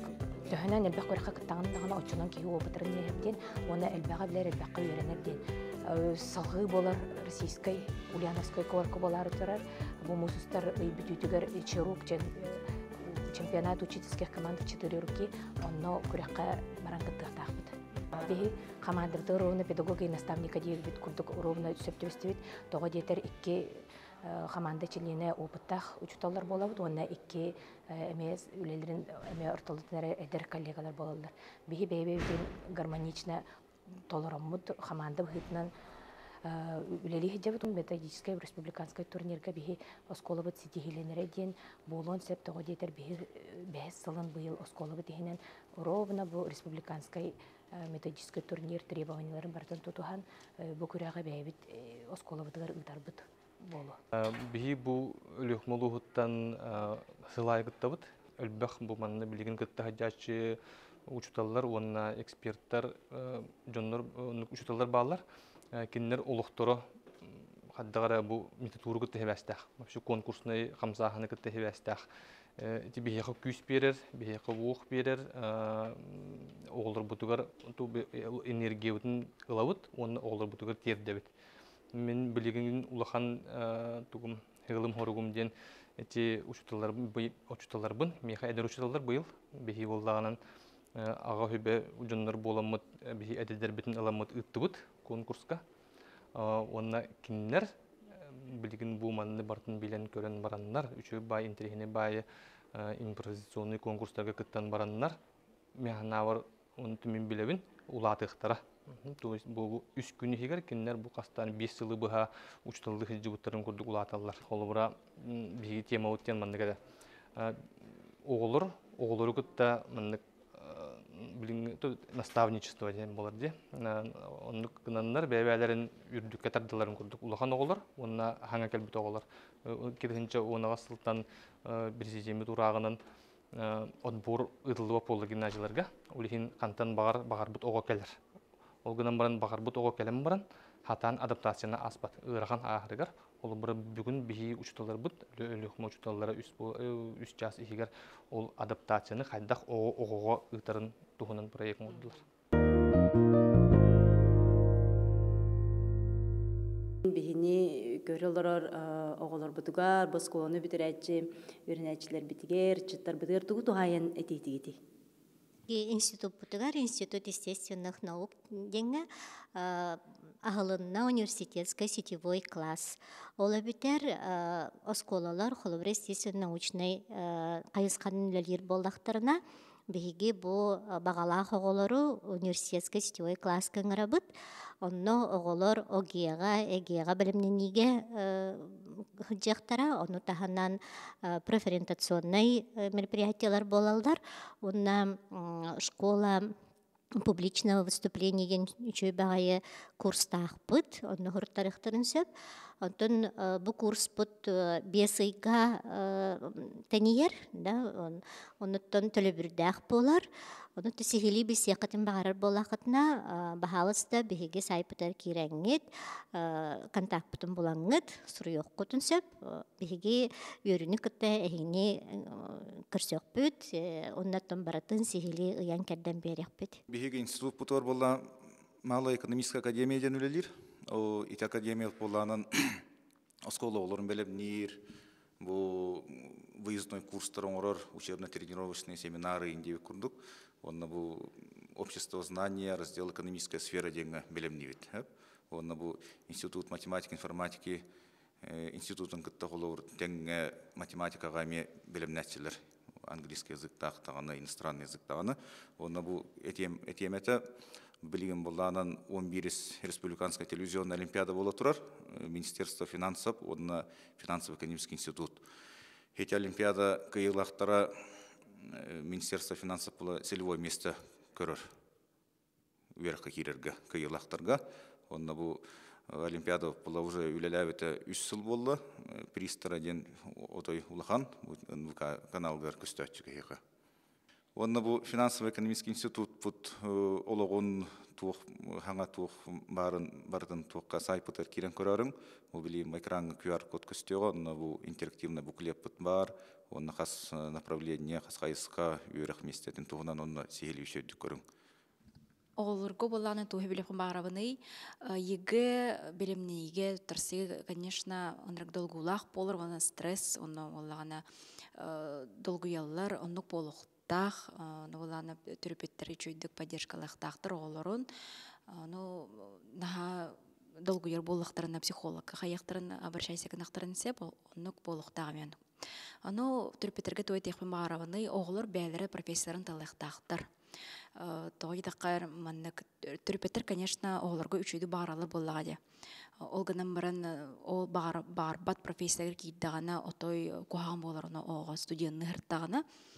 Төһөнән элбәк көрәккә кыттагын дагына очунан киһи опытырын нәһәптен, оны элбәгә билер элбәккә өйрәнерден. Салгы болар российской, ульяновской корку болар тұрар. Бу мусустар бүтүтүгөр чирук чемпионат учительских команд 4 руки, онно күрәккә барангыттыктакбыт. Беһи командырды ровно педагога и наставника диэбит курдук ровно сөптөбүстүбүт. Тога детер 2 команда члене опыттах учуталар болабыт, онна 2 эмес үлелерин эме ортолуттары эдер коллегалар болалар. Беһи бейбейтин гармонично толороммут команда быһытынан үлели хиджабыт методическая республиканская турнирга беһи осколабыт ситихиленере ден болон сеп тога детер беһи бәс сылын быйыл осколабыт дихинен ровно бу республиканская методический турнир требованияларын бартын тутухан бу күрәгә бәйбит осколабытыгар ытарбыт болу. Беһи бу өлөхмолуһуттан сылайгыттабыт. Элбэх бу манны билигин кытта хаҗачы учуталлар, онна эксперттар, жоннор учуталлар баалар. Киннер олухторо хаддагара бу методуру кытта хебәстәх. Вообще конкурсный хамсаханы кытта хебәстәх. Ити бихеха күс берер, бихеха вух берер, оғылыр бұтығар энергия бүтін ылауыт, оны оғылыр бұтығар тердебет. Мен білеген улахан тугум хығылым хоругум ден эти учуталар бын, меха әдер учуталар быйыл, бихи болдағанан аға хөбе жонлар боламыт, бихи әделдер бітін ыламыт ыттыбыт конкурска. Онна киннер билигин бу манны бартын билен көрен бараннар, үчө бай интерехине бай импровизационный конкурстарга кыттан бараннар, механавар оны түмен билебин улатыктара. То есть бу 3 күнү хигер киннер бу кастан 5 жылы быха учталды хилжибуттарын курдук улаталлар. Холбура биги тема өткөн мандыгада. Оголор кытта мандык билин наставничество ден болар ди. Онны кынаннар бәбәләрен үрдүккә тардыларын курдук. Улахан оголор, онна хаңа келбит оголор. Киринче онага сылтан президент урагынын отбор ытылды болду гимназияларга. Улихин кантан багар бут ого келер. Ол гынан баран багар бут ого келем баран хатан адаптацияны аспат. Ырахан ахыргар ол бир бүгүн бихи учталар бут, өлөкмө учталлары үс час ихигер ол адаптацияны хайдак ого ытарын тухунан проект модулар. Бихини көрөлөр оголор бутугар, босколону битерәчи, үрнәчләр битигер, чыттар битер тугу тухайын этитигити. Институт бутугар, Институт естественных наук деңе ахылынна университетский сетевой класс. Ола битер осколалар холобре естественно-научный кайысканын лелер болдактарына беги бу багалах оголору университетский сетевой класс кыңырабыт. Онно оголор эгега билимниге хыджактара, ону таханан преферентационный мероприятиялар болалдар. Онна школа публичного выступления үчөй багайы курстах быт, онно хурттарыктарын сөп. Онтон бу курс бут 5 айга тенияр, да, онуттан төлөбүрдах болар. Оны тесихили бисекатын багарар болакытна бахалыста беге сайпытар киреңет, контакт бутун булаңыт, суруйок кутун сөп, беге өрүнү кытта эхини кырсөк бүт, оннаттан баратын сихили ыян керден берек бүт. Беге институт бутор болла малоэкономическая академия ден үлелир. Ити академия болланын оскола олорун белеп нир, бу выездной курстар оңорор, учебно-тренировочные семинары индеви курдук. Онна бу общество знания, раздел экономическая сфера деньга белемнивит. Онна бу институт математики, информатики, институтын кытта холовур деньга математика гами белемнәтчилер. Английский язык тағаны, иностранный язык тағаны. Онна бу этемете билген болланын 11 республиканская телевизионная олимпиада бола турар. Министерство финансов, онна финансово-экономический институт. Эти олимпиада кыйлактара Министерство финансов было целевое место көрөр. Уверхка кирерге, кыйлактарга. Онна бу олимпиада была уже үлеләбете 3 жыл болду. Пристара ден отой улахан каналдар көстөтчү кыйга. Онна бу финансово-экономический институт бут ологон туох ханга туох бардын туохка сайпытыр кирен көрөрүң. Ол билим экран QR код көстөгө, онна бу интерактивный буклет бар. Онна хас направление, хас кайыска үйрөк местетин тугунан онна сихили үшөдүк көрүң. Олорго болланы тухи билепхин багарабыны еге билемниге торси, конечно, онрак долгулах полар, вона стресс, онна оллагана долгуяллар, оннук болохтах, оллагана терапевттери чөйдүк поддержкалахтахтыр олорун, наха долгуяр боллахтарына психологка хаяктарын обращайся кынахтарын сеп, оннук болохтагымен. Терапевттерге той техпин багарабыны оголор бәлері профессорын талахтахтыр. Тоғы даққар маннық терапевттер, конечно, оғыларға үшейді бағаралы болағады. Олғынан баран ол бағарбат профессор кейддағана отой қоғам боларына оға студентны ғырттағана.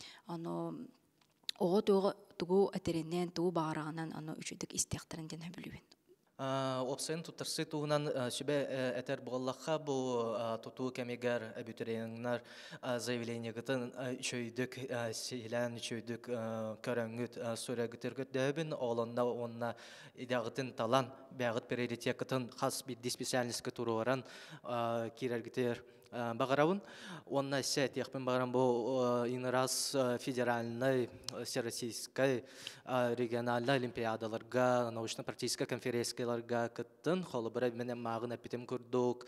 Оға тұғы әтерінен, тұғы бағарағынан үшейдік истияқтарын ден өбілуін. Опсын тұттырсы туғынан сөбе әтер болаққа бұл тұту кәмегер әбітереңнар заявление ғытын үшөйдік сейлән, үшөйдік көрәңгіт сөрәгітергіт дөбін, олында онына идағытын талан бәғыт приоритеткітін қас бидді специалисткі тұру оран керергітер бағарауын. Онна сәт яқпен бағарам бұл инрас федеральный, всероссийский, региональный олимпиадаларға, научно-практический конференцияларға кіттін. Қолы бірі менен мағын әпетім күрдік,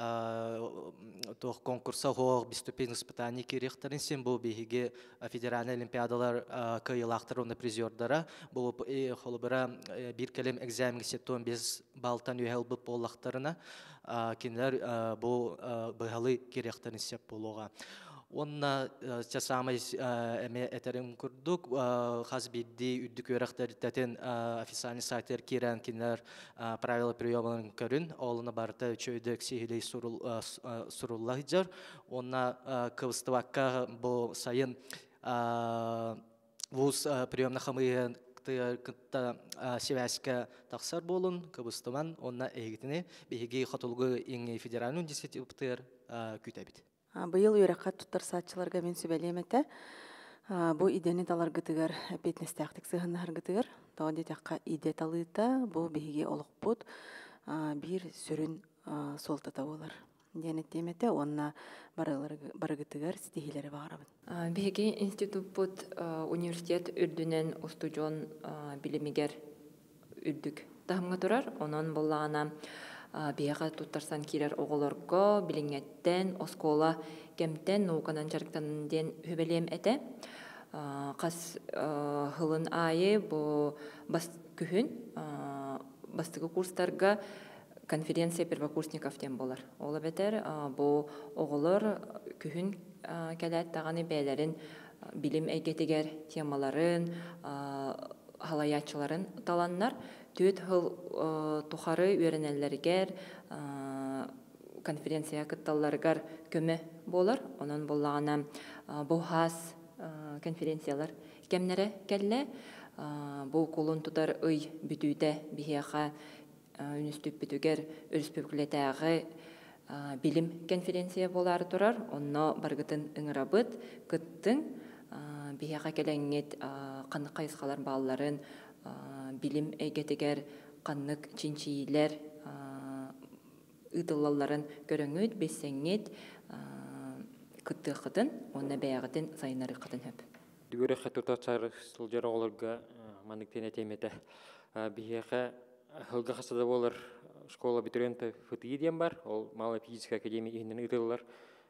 конкурса хоқ, беступен испытание керектерін сен бұл бейге федеральный олимпиадалар күйілақтыр оны призердары. Бұл қолы бірі бір кәлем экзамен сеттуын без балтан үйәл бұл болақтарына кенлер бұл бұғалы керектерін сеп болуға. Онна часамай әме әтерім күрдік, қаз бедді үдді көріқтердетін официальный сайтер керен кенлер правила приемын көрін, олыны барыта чөйдік сейілей сұруллағы жар. Онна кывыстываққа бұл сайын вуз приемна қамыйын кытта севәскә тақсар болын, кыбыстыман, онна әйгітіне бейге қатылғы еңі федеральный университеттер күйтәбіт. Бұйыл үйраққа тұттар сатчыларға мен сөбәлем әті. Бұ идені талар ғытығар, әпетнестәқтік сығыннағар ғытығар. Тауын детаққа иде талыйта, бұ бейге олық бұд, бір сүрін солтата олар. Денеттем әті, онна барығытығар стихилері бағарабын. Бейге институт бұд университет үрдінен устудион білімігер үрдік тағымға тұрар. Онын болағына бейға тұттарсан керер оғылырға біліңеттен, оскола кемтен, науканан жарықтанынден өбелем әті. Қас ғылын айы бұл бас күхін, бастығы курстарға конференция первокурсниковтен болар. Ола бетер бұл оғылыр күхін кәләт тағаны бәйлерін білім әйгетігер темаларын, халаячыларын таланнар. Төт хыл тухары үйренелергер, конференция кытталларгар көмі болар. Онын болағына бұхас конференциялар кемнері кәлі. Бұл қолын тұтар ұй бүтуді бігеға үністіп бүтігер өріспөкілетәғі білім конференция болар тұрар. Онына барғытын ұңырабыт, күттің бігеға кәләңет қанық қайысқалар балаларын билим әйгетігер қаннық чинчийлер ұтылаларын көріңөд, бесеңет күтті қытын, оны бәйіғытын сайынары қытын хөп. Дүгірі қытыта чары сылжары оларға манықтен әтеметі. Бейеға ғылға қасада болар школа бітіренті фытығы дем бар, ол Мала физика академия үйінден ұтылалар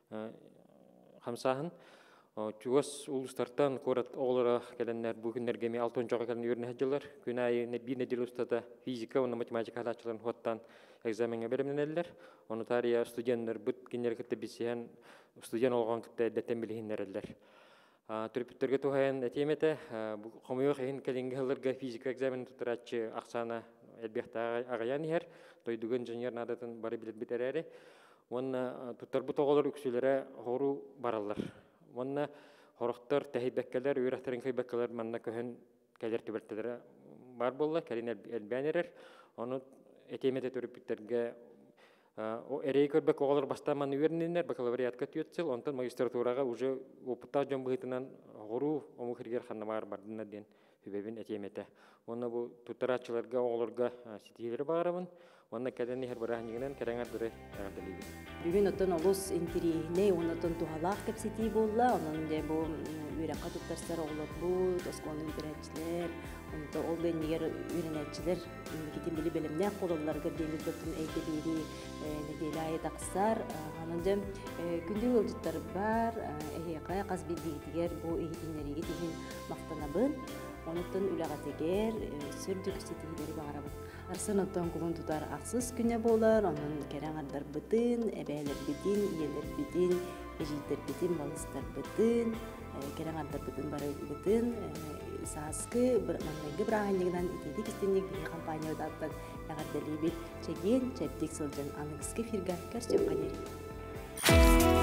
қамсағын. Чугас улустартан корат оғылыра кәлінлер бүгіндерге ме 6 жоға кәлін өріне әділер. Күн айы бір неделі ұстада физика, оны математика қалачыларын хуаттан экзаменге беремнен әлілер. Оны тария студенттер бұд кенер кітті бісен студент олған кітті әдеттен білігіндер әлілер. Түріпіттерге туғайын әтеметі, қомойық әйін кәлінгі ғылырға физика экзамен тұтыратшы ақсана әлбекті ағаян ер, тойдығы инженер надатын бары білет бітер әрі. Оны тұттар бұт оғылыр үксілері ғору баралар. Онна хорохтар тәһибәккәләр, үйрәхтәрен кайбәккәләр манна көһен кәләр төбәттәләр бар булла, кәлин әлбәнерер. Оны этемете төрүпүттәргә Эрей көрбек оғылар бастаманы верненер, бакалавриатка түйетсел, онтан магистратураға уже опыта жон бұғытынан ғұру омы кіргер қаннамағар бардына ден хүбебін әтеметі. Оны бұл тұттарачыларға оғыларға сетейлері бағарабын, оны кәдені хер барағынығынан кәрәңар дұры әғардалейді. Бүгін оттан олыс интерейіне, онытын туғалақ кәпсетей болла, оның де бұл үйраққа тұттарсар оғылар бұл, тосконы үйдірәтчілер, оныты ол да негер үйренәтчілер, мемлекеттен білі білімне қолыларға деміз бұттың әйді бейді неделі айы тақсар, анында күнде өлжіттар бар, әйеқай қаз білдегітігер бұл әйдінлеріге деген мақтанабын, онытын үләғатегер, сүрді күстетігілері бағарабын. Арсын оттан күлін тұтар ақсыз күне болар, оның кәрәң ардар бұтын, әбәйлер бітін, иелер бітін, әжейдер бітін, балыстар бітін, кәрәң ардар бітін бары бітін, сағызғы маннайғы бір ағайнығынан етейді кістенек бір компания өдаттан әғардалі бет чәген, чәптек сылжан анығызғы фирға кәрсен қанер.